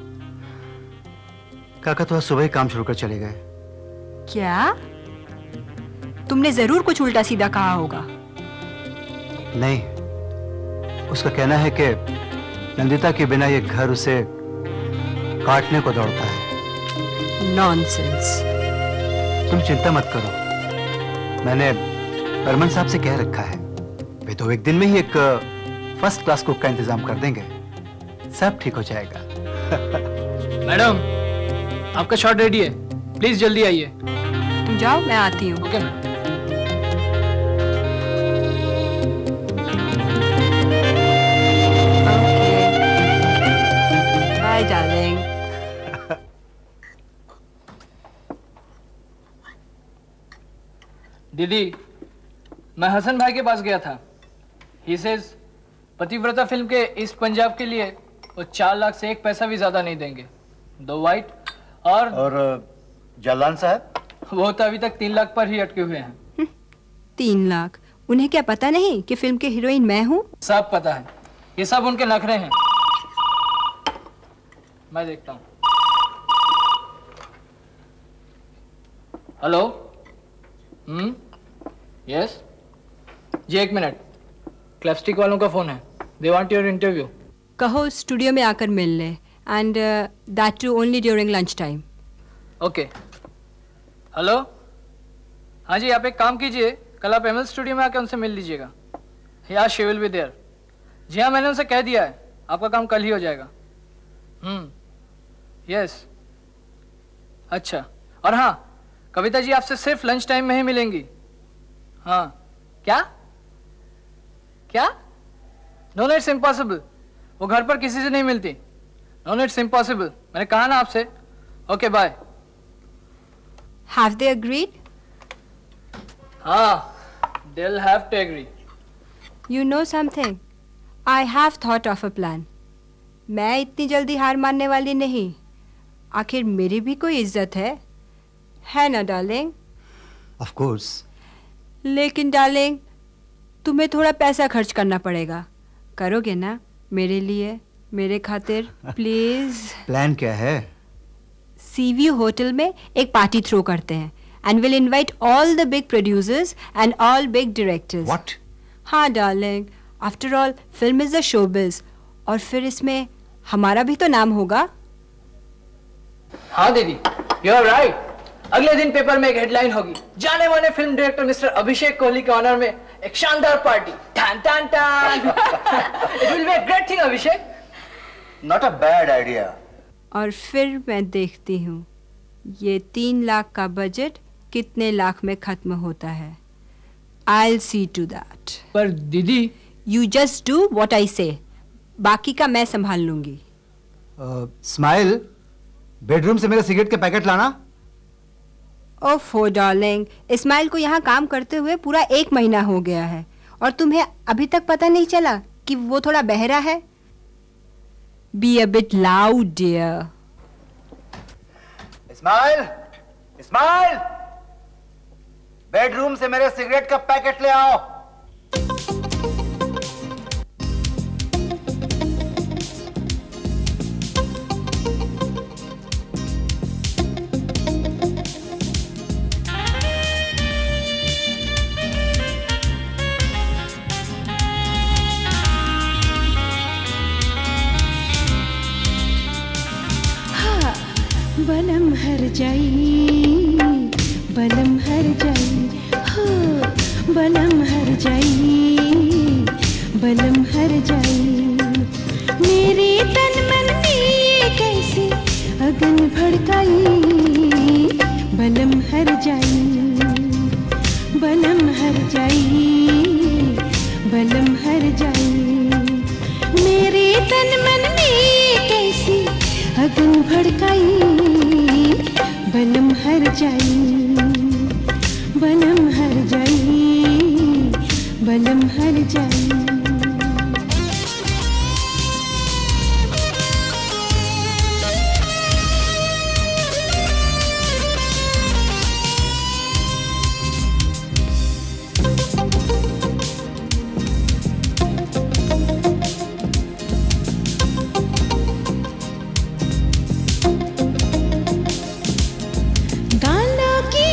काका तो आज सुबह ही काम शुरू कर चले गए। क्या? तुमने जरूर कुछ उल्टा सीधा कहा होगा। नहीं, उसका कहना है कि नंदिता के बिना ये घर उसे काटने को दौड़ता है। नॉनसेंस। तुम चिंता मत करो, मैंने बर्मन साहब से कह रखा है, वे तो एक दिन में ही एक फर्स्ट क्लास कुक का इंतजाम कर देंगे, सब ठीक हो जाएगा। मैडम, आपका शॉट रेडी है, प्लीज जल्दी आइए। तुम जाओ, मैं आती हूँ। Okay ma'am. Bye darling. दीदी, मैं हसन भाई के पास गया था। ही सेज पतिव्रता फिल्म के इस पंजाब के लिए वो चार लाख से एक पैसा भी ज्यादा नहीं देंगे। दो वाइट और और जालान साहब, वो तो अभी तक तीन लाख पर ही अटके हुए हैं। तीन लाख? उन्हें क्या पता नहीं कि फिल्म के हीरोइन मैं हूँ? सब पता है, ये सब उनके नखरे हैं। मैं देखता हूँ। हेलो। हम्म यस जी, एक मिनट, क्लैपस्टिक वालों का फोन है, दे वांट योर इंटरव्यू। कहो स्टूडियो में आकर मिल ले, and that too only during lunch time. Okay. Hello. हाँ जी, आप एक काम कीजिए, कल आप एमएल स्टूडियो में आकर उनसे मिल लीजिएगा। या शी विल बी देयर। जी हाँ, मैंने उनसे कह दिया है, आपका काम कल ही हो जाएगा। Hmm yes. अच्छा, और हाँ, कविता जी आपसे सिर्फ लंच टाइम में ही मिलेंगी। हाँ। क्या क्या? नो नो, इट्स इम्पॉसिबल, वो घर पर किसी से नहीं मिलती। नो नो, इट्स इम्पॉसिबल, मैंने कहा ना आपसे। Okay bye. Have they agreed? हाँ, they'll have to agree. You know something? I have thought of a plan. मैं इतनी जल्दी हार मानने वाली नहीं। आखिर मेरी भी कोई इज्जत है, है ना डार्लिंग? Of course. लेकिन डार्लिंग, तुम्हें थोड़ा पैसा खर्च करना पड़ेगा। करोगे ना मेरे लिए, मेरे खातिर, प्लीज? प्लान क्या है? सीवी होटल में एक पार्टी थ्रो करते हैं, and will invite all the big producers and all big directors. What? हाँ darling, after all film is the showbiz, और फिर इसमें हमारा भी तो नाम होगा। हाँ दीदी, यू आर राइट। अगले दिन पेपर में एक हेडलाइन होगी, जाने माने film director Mr Abhishek Kohli के ऑनर में एक शानदार पार्टी। टान टान टान। It will be a great thing Abhishek. Not a bad idea. और फिर मैं देखती हूँ ये तीन लाख का बजट कितने लाख में खत्म होता है। I'll see to that. पर दीदी, You just do what I say. बाकी का मैं संभाल लूंगी। स्माइल, बेडरूम से मेरे सिगरेट के पैकेट लाना। ओफो डार्लिंग, इस्माइल को यहाँ काम करते हुए पूरा एक महीना हो गया है, और तुम्हें अभी तक पता नहीं चला कि वो थोड़ा बहरा है? Be a bit loud, dear. Ismail, Ismail, bedroom से मेरे सिगरेट का पैकेट ले आओ। बलम हर जाई, बलम हर जाई, हो बलम हर जाई, बलम हर जाई। मेरे तन मन में कैसे अगन भड़काई, बलम हर जाई, बलम हर जाई, बलम हर जाई। मेरे तन मन में कैसे अगन भड़काई, बलम हर जाई, बलम हर जाई, बलम हर जाई। गालों की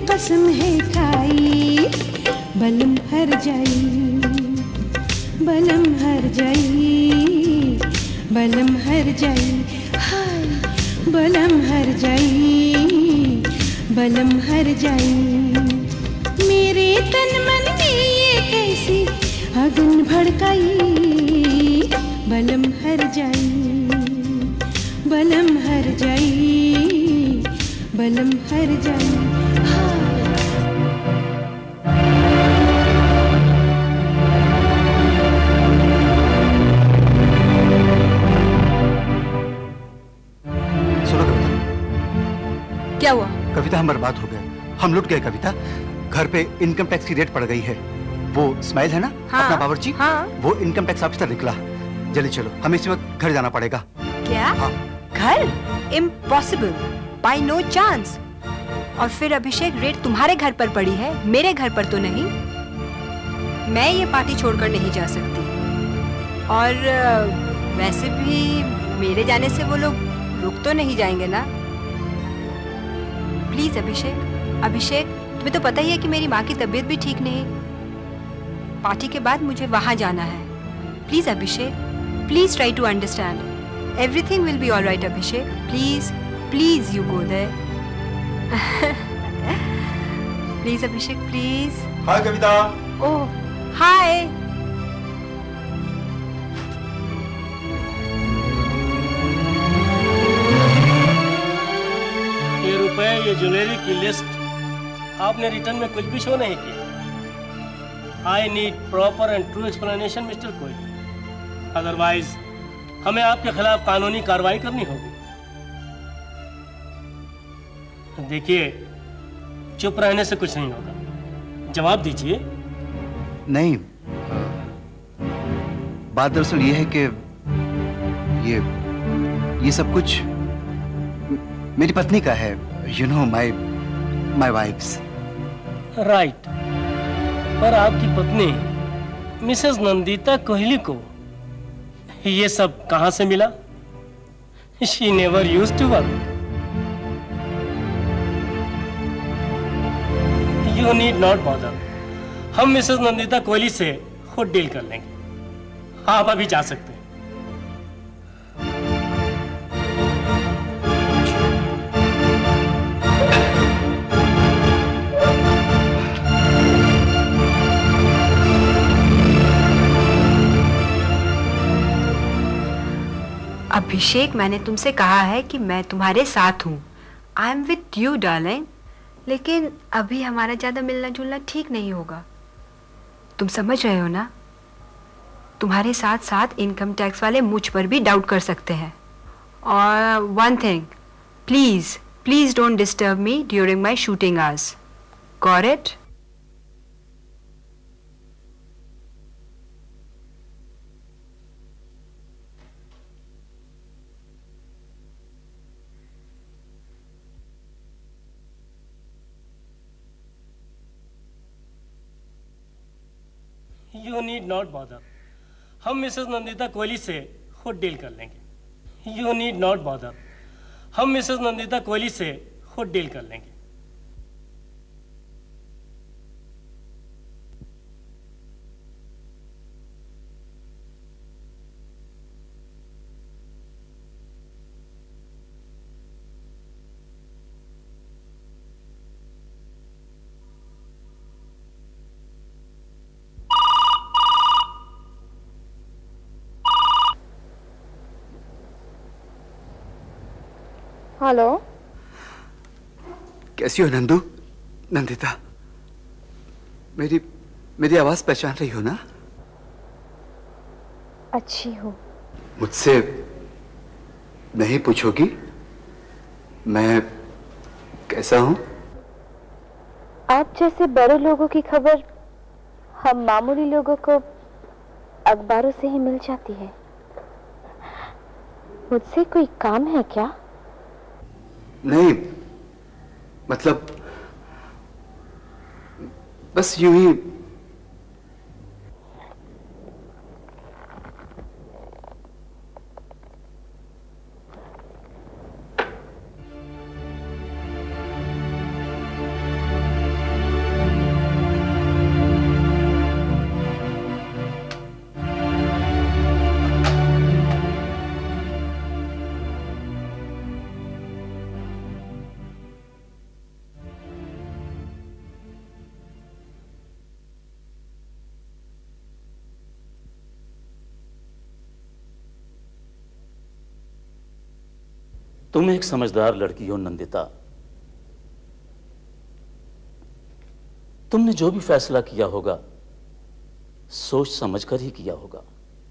कसम है खाई, बलम हर जाई, बलम हर जाई, बलम हर जाई, हाय बलम हर जाई, बलम हर जाई। मेरे तन मन में ये कैसी अगन भड़काई, बलम हर जाई, बलम हर जाई, बलम हर जाई। सुनो कविता। क्या हुआ? कविता हम बर्बाद हो गए, हम लुट गए कविता। घर पे इनकम टैक्स की रेट पड़ गई है। वो स्माइल है ना, हाँ, अपना बावर्ची, हाँ। वो इनकम टैक्स ऑफिसर निकला। जल्दी चलो, हमें इस वक्त घर जाना पड़ेगा। क्या? हाँ। घर? Impossible, by no chance. और फिर अभिषेक, रेट तुम्हारे घर पर पड़ी है, मेरे घर पर तो नहीं। मैं ये पार्टी छोड़कर नहीं जा सकती। और वैसे भी मेरे जाने से वो लोग रुक तो नहीं जाएंगे ना। प्लीज अभिषेक, अभिषेक तुम्हें तो पता ही है कि मेरी माँ की तबीयत भी ठीक नहीं। पार्टी के बाद मुझे वहां जाना है। Please Abhishek, please try to understand. Everything will be all right Abhishek, please please you go there. Please Abhishek, please. Hi Kavita. Oh hi. ये रुपए, ये ज्वेलरी की लिस्ट आपने रिटर्न में कुछ भी शो नहीं किया। I need proper and true explanation Mr Kohli, otherwise हमें आपके खिलाफ कानूनी कार्रवाई करनी होगी। देखिए, चुप रहने से कुछ नहीं होगा, जवाब दीजिए। नहीं, बात दरअसल ये है कि ये ये सब कुछ मेरी पत्नी का है। You know my my wife's. Right, पर आपकी पत्नी मिसेस नंदिता कोहली को ये सब कहां से मिला? She never used to work. You need not bother, हम मिसेस नंदिता कोहली से खुद डील कर लेंगे। आप अभी जा सकते हैं। अभिषेक, मैंने तुमसे कहा है कि मैं तुम्हारे साथ हूँ। I am with you darling. लेकिन अभी हमारा ज्यादा मिलना जुलना ठीक नहीं होगा। तुम समझ रहे हो ना? तुम्हारे साथ साथ इनकम टैक्स वाले मुझ पर भी डाउट कर सकते हैं। और one thing, please please don't disturb me during my shooting hours. Got it? You need not bother, हम मिसेस नंदिता कोहली से खुद डील कर लेंगे। यू नीड नॉट बॉदर, हम मिसेस नंदिता कोहली से खुद डील कर लेंगे। हेलो, कैसी हो नंदू? नंदिता, मेरी मेरी आवाज पहचान रही हो ना? अच्छी हो। मुझसे नहीं पूछोगी मैं कैसा हूं? आप जैसे बड़े लोगों की खबर हम मामूली लोगों को अखबारों से ही मिल जाती है। मुझसे कोई काम है क्या? नहीं, मतलब बस यूं ही। तुम एक समझदार लड़की हो नंदिता। तुमने जो भी फैसला किया होगा सोच समझकर ही किया होगा।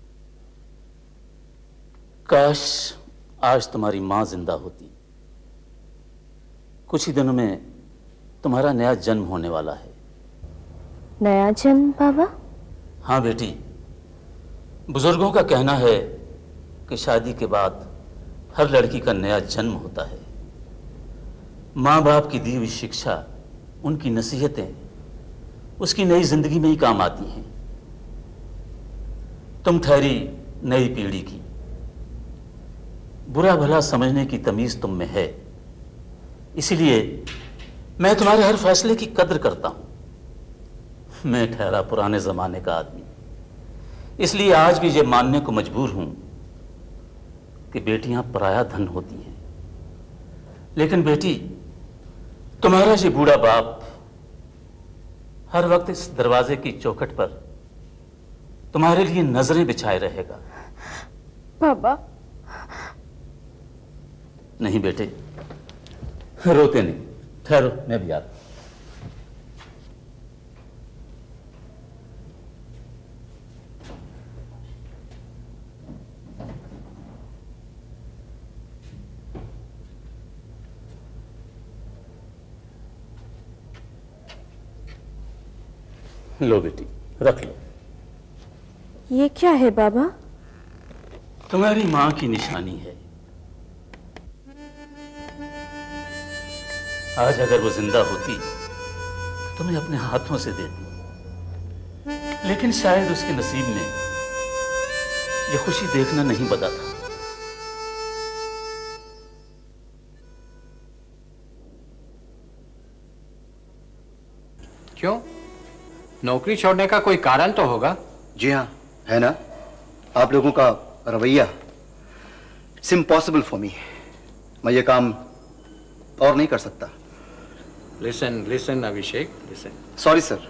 काश आज तुम्हारी मां जिंदा होती। कुछ ही दिनों में तुम्हारा नया जन्म होने वाला है। नया जन्म बाबा? हाँ बेटी, बुजुर्गों का कहना है कि शादी के बाद हर लड़की का नया जन्म होता है। माँ बाप की दी हुई शिक्षा, उनकी नसीहतें उसकी नई जिंदगी में ही काम आती हैं। तुम ठहरी नई पीढ़ी की, बुरा भला समझने की तमीज तुम में है, इसलिए मैं तुम्हारे हर फैसले की कद्र करता हूं। मैं ठहरा पुराने जमाने का आदमी, इसलिए आज भी ये मानने को मजबूर हूं कि बेटियां पराया धन होती हैं। लेकिन बेटी, तुम्हारा ये बूढ़ा बाप हर वक्त इस दरवाजे की चौखट पर तुम्हारे लिए नजरें बिछाए रहेगा। बाबा। नहीं बेटे, रोते नहीं, ठहरो, मैं भी आता। लो बेटी, रख लो। ये क्या है बाबा? तुम्हारी मां की निशानी है। आज अगर वो जिंदा होती तो तुम्हें अपने हाथों से देती, लेकिन शायद उसके नसीब में ये खुशी देखना नहीं बता था। क्यों? नौकरी छोड़ने का कोई कारण तो होगा? जी हाँ, है ना। आप लोगों का रवैया, इट्स इम्पॉसिबल फॉर मी। मैं ये काम और नहीं कर सकता। Listen listen Abhishek, listen. Sorry sir.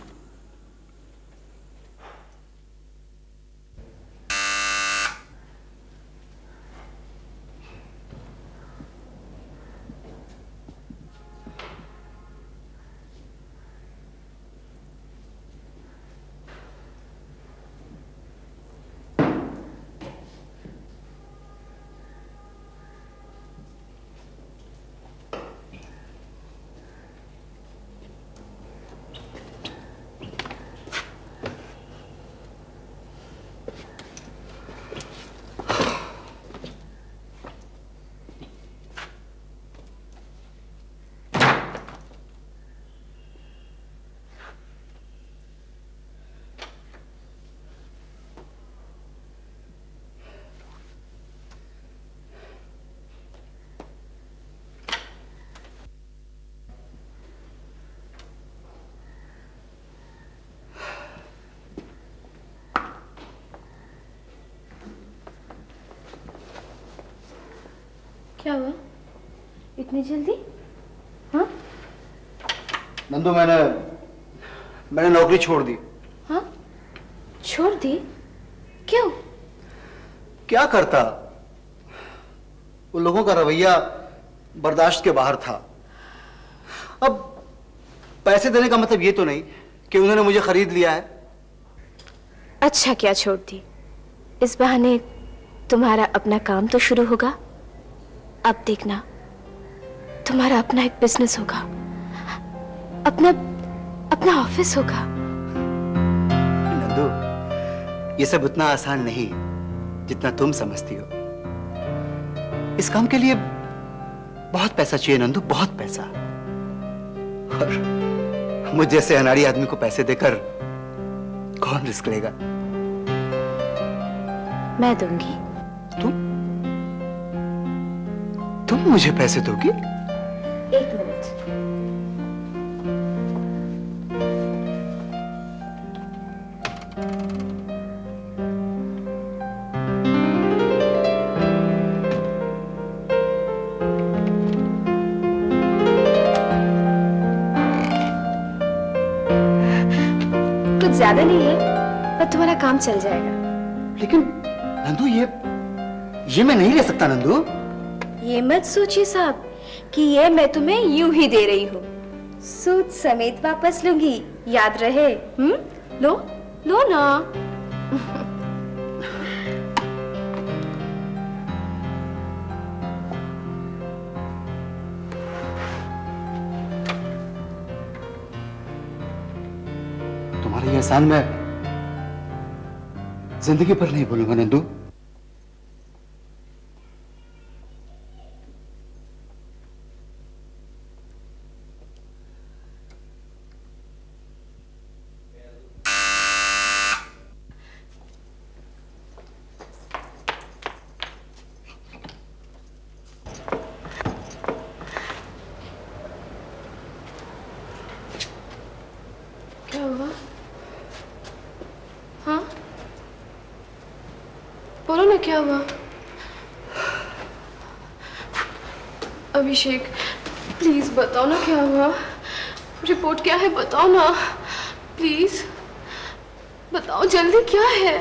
क्या हुआ इतनी जल्दी? हाँ नंदू, मैंने मैंने नौकरी छोड़ दी। हाँ, छोड़ दी? क्यों? क्या करता, उन लोगों का रवैया बर्दाश्त के बाहर था। अब पैसे देने का मतलब ये तो नहीं कि उन्होंने मुझे खरीद लिया है। अच्छा क्या छोड़ दी, इस बहाने तुम्हारा अपना काम तो शुरू होगा। अब देखना, तुम्हारा अपना एक बिजनेस होगा, अपना अपना ऑफिस होगा। नंदू, ये सब उतना आसान नहीं जितना तुम समझती हो। इस काम के लिए बहुत पैसा चाहिए नंदू, बहुत पैसा। और मुझ जैसे अनाड़ी आदमी को पैसे देकर कौन रिस्क लेगा? मैं दूंगी। तुम तुम मुझे पैसे दोगी? एक मिनट। कुछ ज्यादा नहीं है, पर तुम्हारा काम चल जाएगा। लेकिन नंदू, ये ये मैं नहीं ले सकता नंदू। ये मत सोचिए साहब कि ये मैं तुम्हें यूं ही दे रही हूँ, सूद समेत वापस लूंगी, याद रहे। हम्म, लो लो ना। तुम्हारा ये एहसान मैं जिंदगी पर नहीं भूलूंगा नंदू। क्या हुआ? हाँ, बोलो ना क्या हुआ? अभिषेक प्लीज बताओ ना क्या हुआ? रिपोर्ट क्या है बताओ ना प्लीज, बताओ जल्दी क्या है?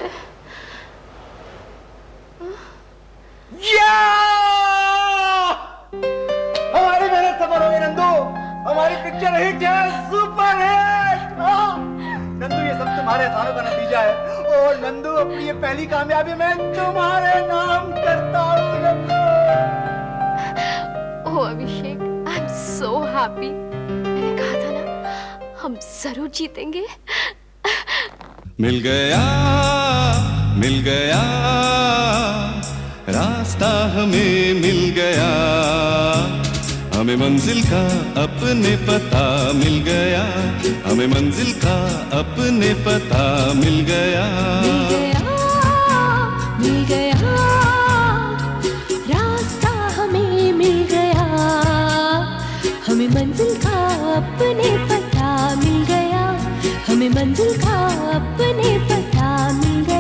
हमारी मेहनत सफल हो गई नंदू, हमारी पिक्चर हिट है, सुपर हिट। नंदू ये सब तुम्हारे एहसानों का नतीजा है, और नंदू अपनी ये पहली कामयाबी में तुम्हारे नाम करता हूँ Nandu. Oh Abhishek, I am so happy. मैंने कहा था ना हम जरूर जीतेंगे। मिल गया मिल गया रास्ता हमें मिल गया, हमें मंजिल का अपने पता मिल गया, हमें मंजिल का अपने पता मिल गया। मिल गया मिल गया रास्ता हमें मिल गया, हमें मंजिल का अपने पता मिल गया, हमें मंजिल का अपने पता मिल गया।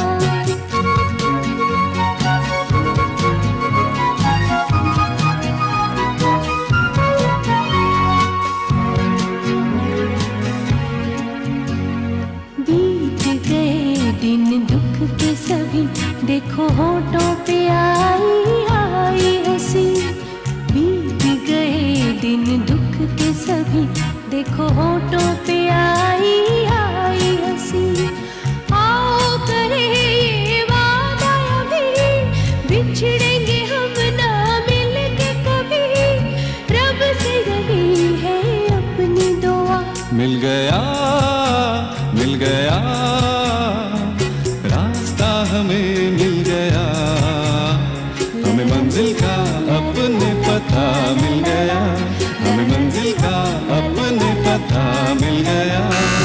दिन दुख के सभी देखो होठों पे आई आई हंसी, बीत गए दिन दुख के सभी देखो होठों पे आई आई हंसी। आओ करे ये वादा अभी, बिछड़ेंगे हम ना मिलके कभी, रब से रही है अपनी दुआ। मिल गया मिल गया हमें मिल गया, हमें मंजिल का अपने पता मिल गया, हमें मंजिल का अपने पता मिल गया।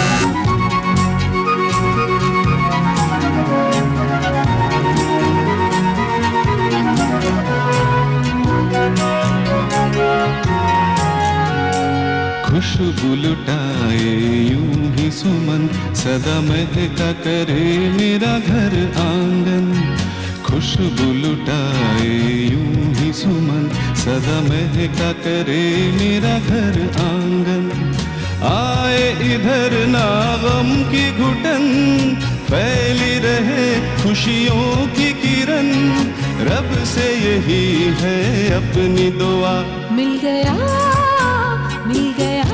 खुशबू लुटाए यूं ही सुमन, सदा महका करे मेरा घर आंगन। खुशबू लुटाए यूं ही सुमन, सदा महका करे मेरा घर आंगन। आए इधर ना गम की घुटन, फैली रहे खुशियों की किरण, रब से यही है अपनी दुआ। मिल गया मिल गया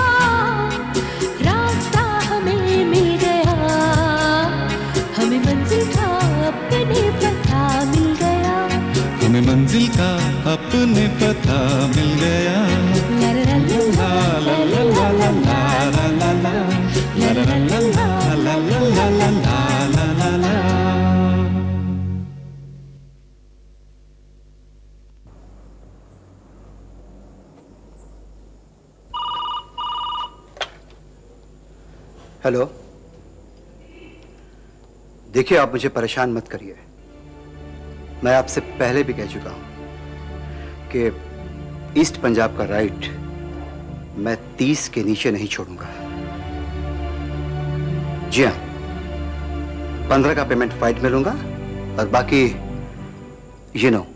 रास्ता हमें मिल गया, हमें मंजिल का अपने पता मिल गया, हमें मंजिल का अपने पता मिल गया। ला ला ला ला ला ला ला ला ला ला ला ला ला ला ला ला। हेलो, देखिए आप मुझे परेशान मत करिए, मैं आपसे पहले भी कह चुका हूं कि ईस्ट पंजाब का राइट मैं तीस के नीचे नहीं छोड़ूंगा। जी हाँ, पंद्रह का पेमेंट फाइट में लूंगा और बाकी यू नो।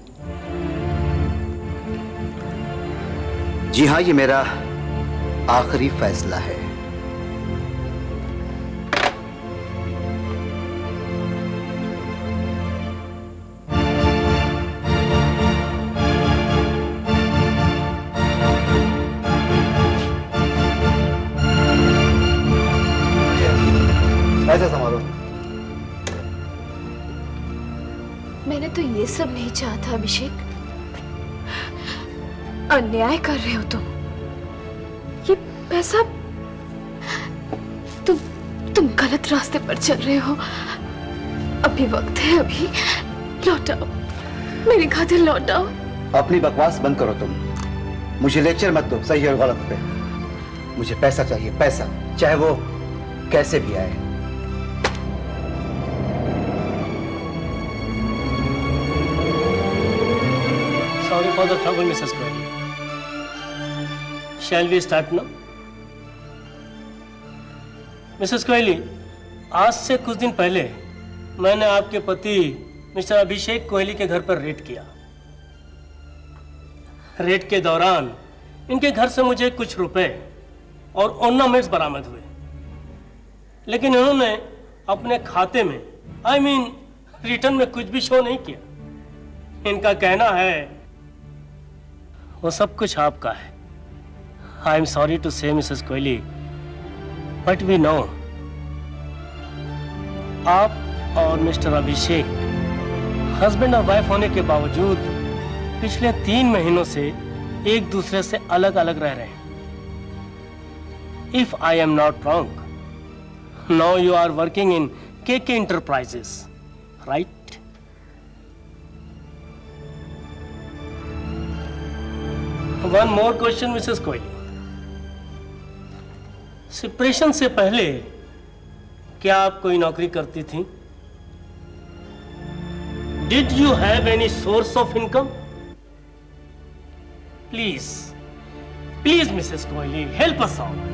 जी हाँ, ये मेरा आखिरी फैसला है। सब नहीं चाहता अभिषेक। अन्याय कर रहे हो तुम। ये पैसा तुम तुम गलत रास्ते पर चल रहे हो। अभी वक्त है, अभी लौटाओ, मेरी खातिर लौटाओ। अपनी बकवास बंद करो तुम। मुझे लेक्चर मत दो सही और गलत पे। मुझे पैसा चाहिए, पैसा, चाहे वो कैसे भी आए। Sorry for the trouble, Mrs Coyle. Shall we start now? Mrs Kohli, आज से कुछ दिन पहले मैंने आपके पति मिस्टर अभिषेक कोहली के घर पर रेड किया। रेड के दौरान इनके घर से मुझे कुछ रुपए और ऑर्नामेंट्स बरामद हुए, लेकिन इन्होंने अपने खाते में I I mean mean, return में कुछ भी शो नहीं किया। इनका कहना है वो सब कुछ आपका है। I am sorry to say Mrs Kohli, but we know आप और मिस्टर अभिषेक हस्बैंड और वाइफ होने के बावजूद पिछले तीन महीनों से एक दूसरे से अलग अलग रह रहे हैं। If I am not wrong, now you are working in KK enterprises, right? One more question Mrs Kohli, separation से पहले क्या आप कोई नौकरी करती थी? Did you have any source of income? Please please Mrs Kohli, help us out.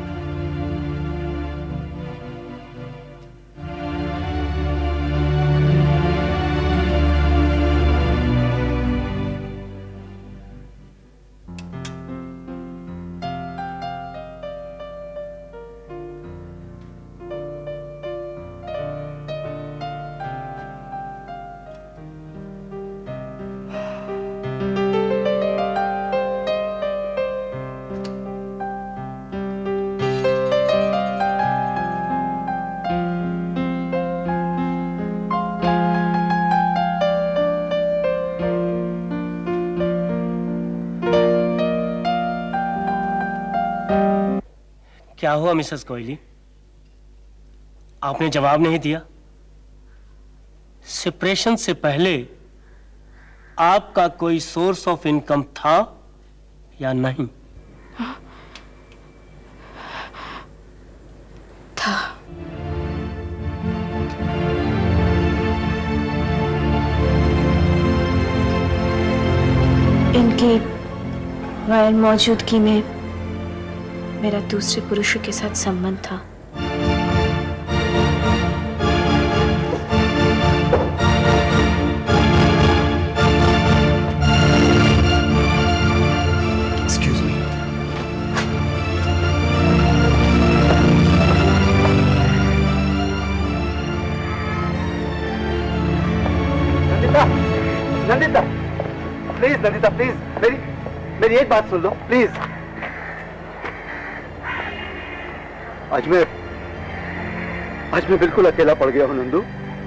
क्या हुआ मिसेस कोहली, आपने जवाब नहीं दिया? सेपरेशन से पहले आपका कोई सोर्स ऑफ इनकम था या नहीं? था। इनकी गैर मौजूदगी में मेरा दूसरे पुरुषों के साथ संबंध था। Excuse me. Nandita, Nandita, please Nandita, please मेरी मेरी एक बात सुन लो प्लीज। आज मैं आज मैं बिल्कुल अकेला पड़ गया हूं नंदू।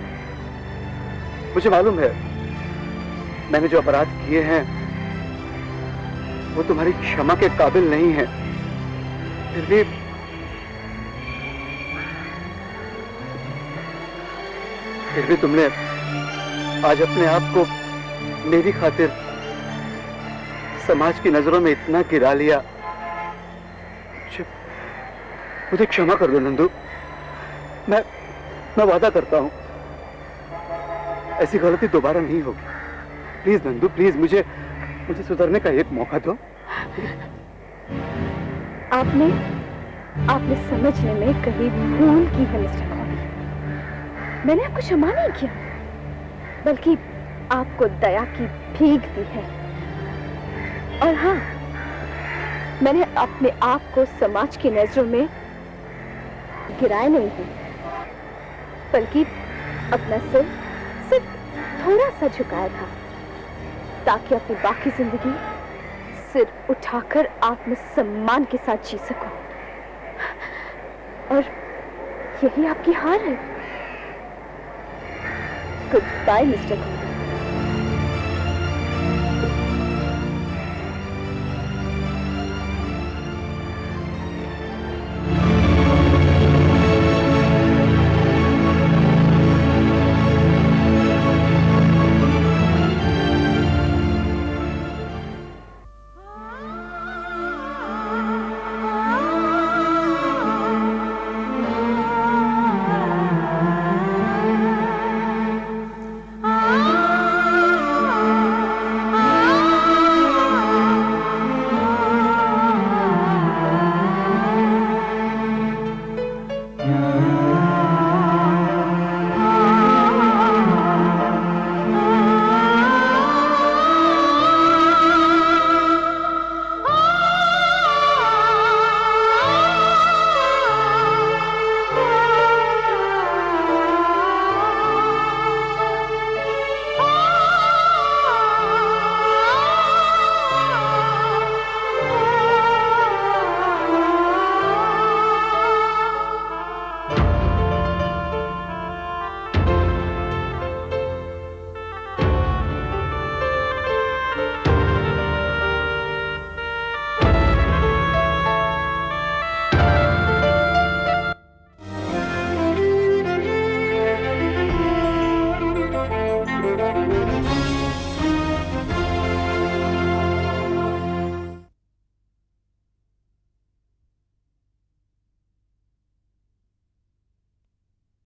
मुझे मालूम है मैंने जो अपराध किए हैं वो तुम्हारी क्षमा के काबिल नहीं है, फिर भी फिर भी तुमने आज अपने आप को मेरी खातिर समाज की नजरों में इतना गिरा लिया। मुझे क्षमा कर दो नंदू। मैं मैं वादा करता हूं ऐसी गलती दोबारा नहीं होगी। प्लीज नंदू, प्लीज मुझे मुझे सुधरने का एक मौका दो। आपने आपने समझने में कभी भूल की है मिस्टर कॉली। मैंने आपको क्षमा नहीं किया, बल्कि आपको दया की भीख दी है। और हाँ, मैंने अपने आप को समाज की नजरों में गिराया नहीं है, बल्कि अपना सिर सिर्फ थोड़ा सा झुकाया था, ताकि अपनी बाकी जिंदगी सिर उठाकर आत्मसम्मान के साथ जी सकूं। और यही आपकी हार है। Good bye mister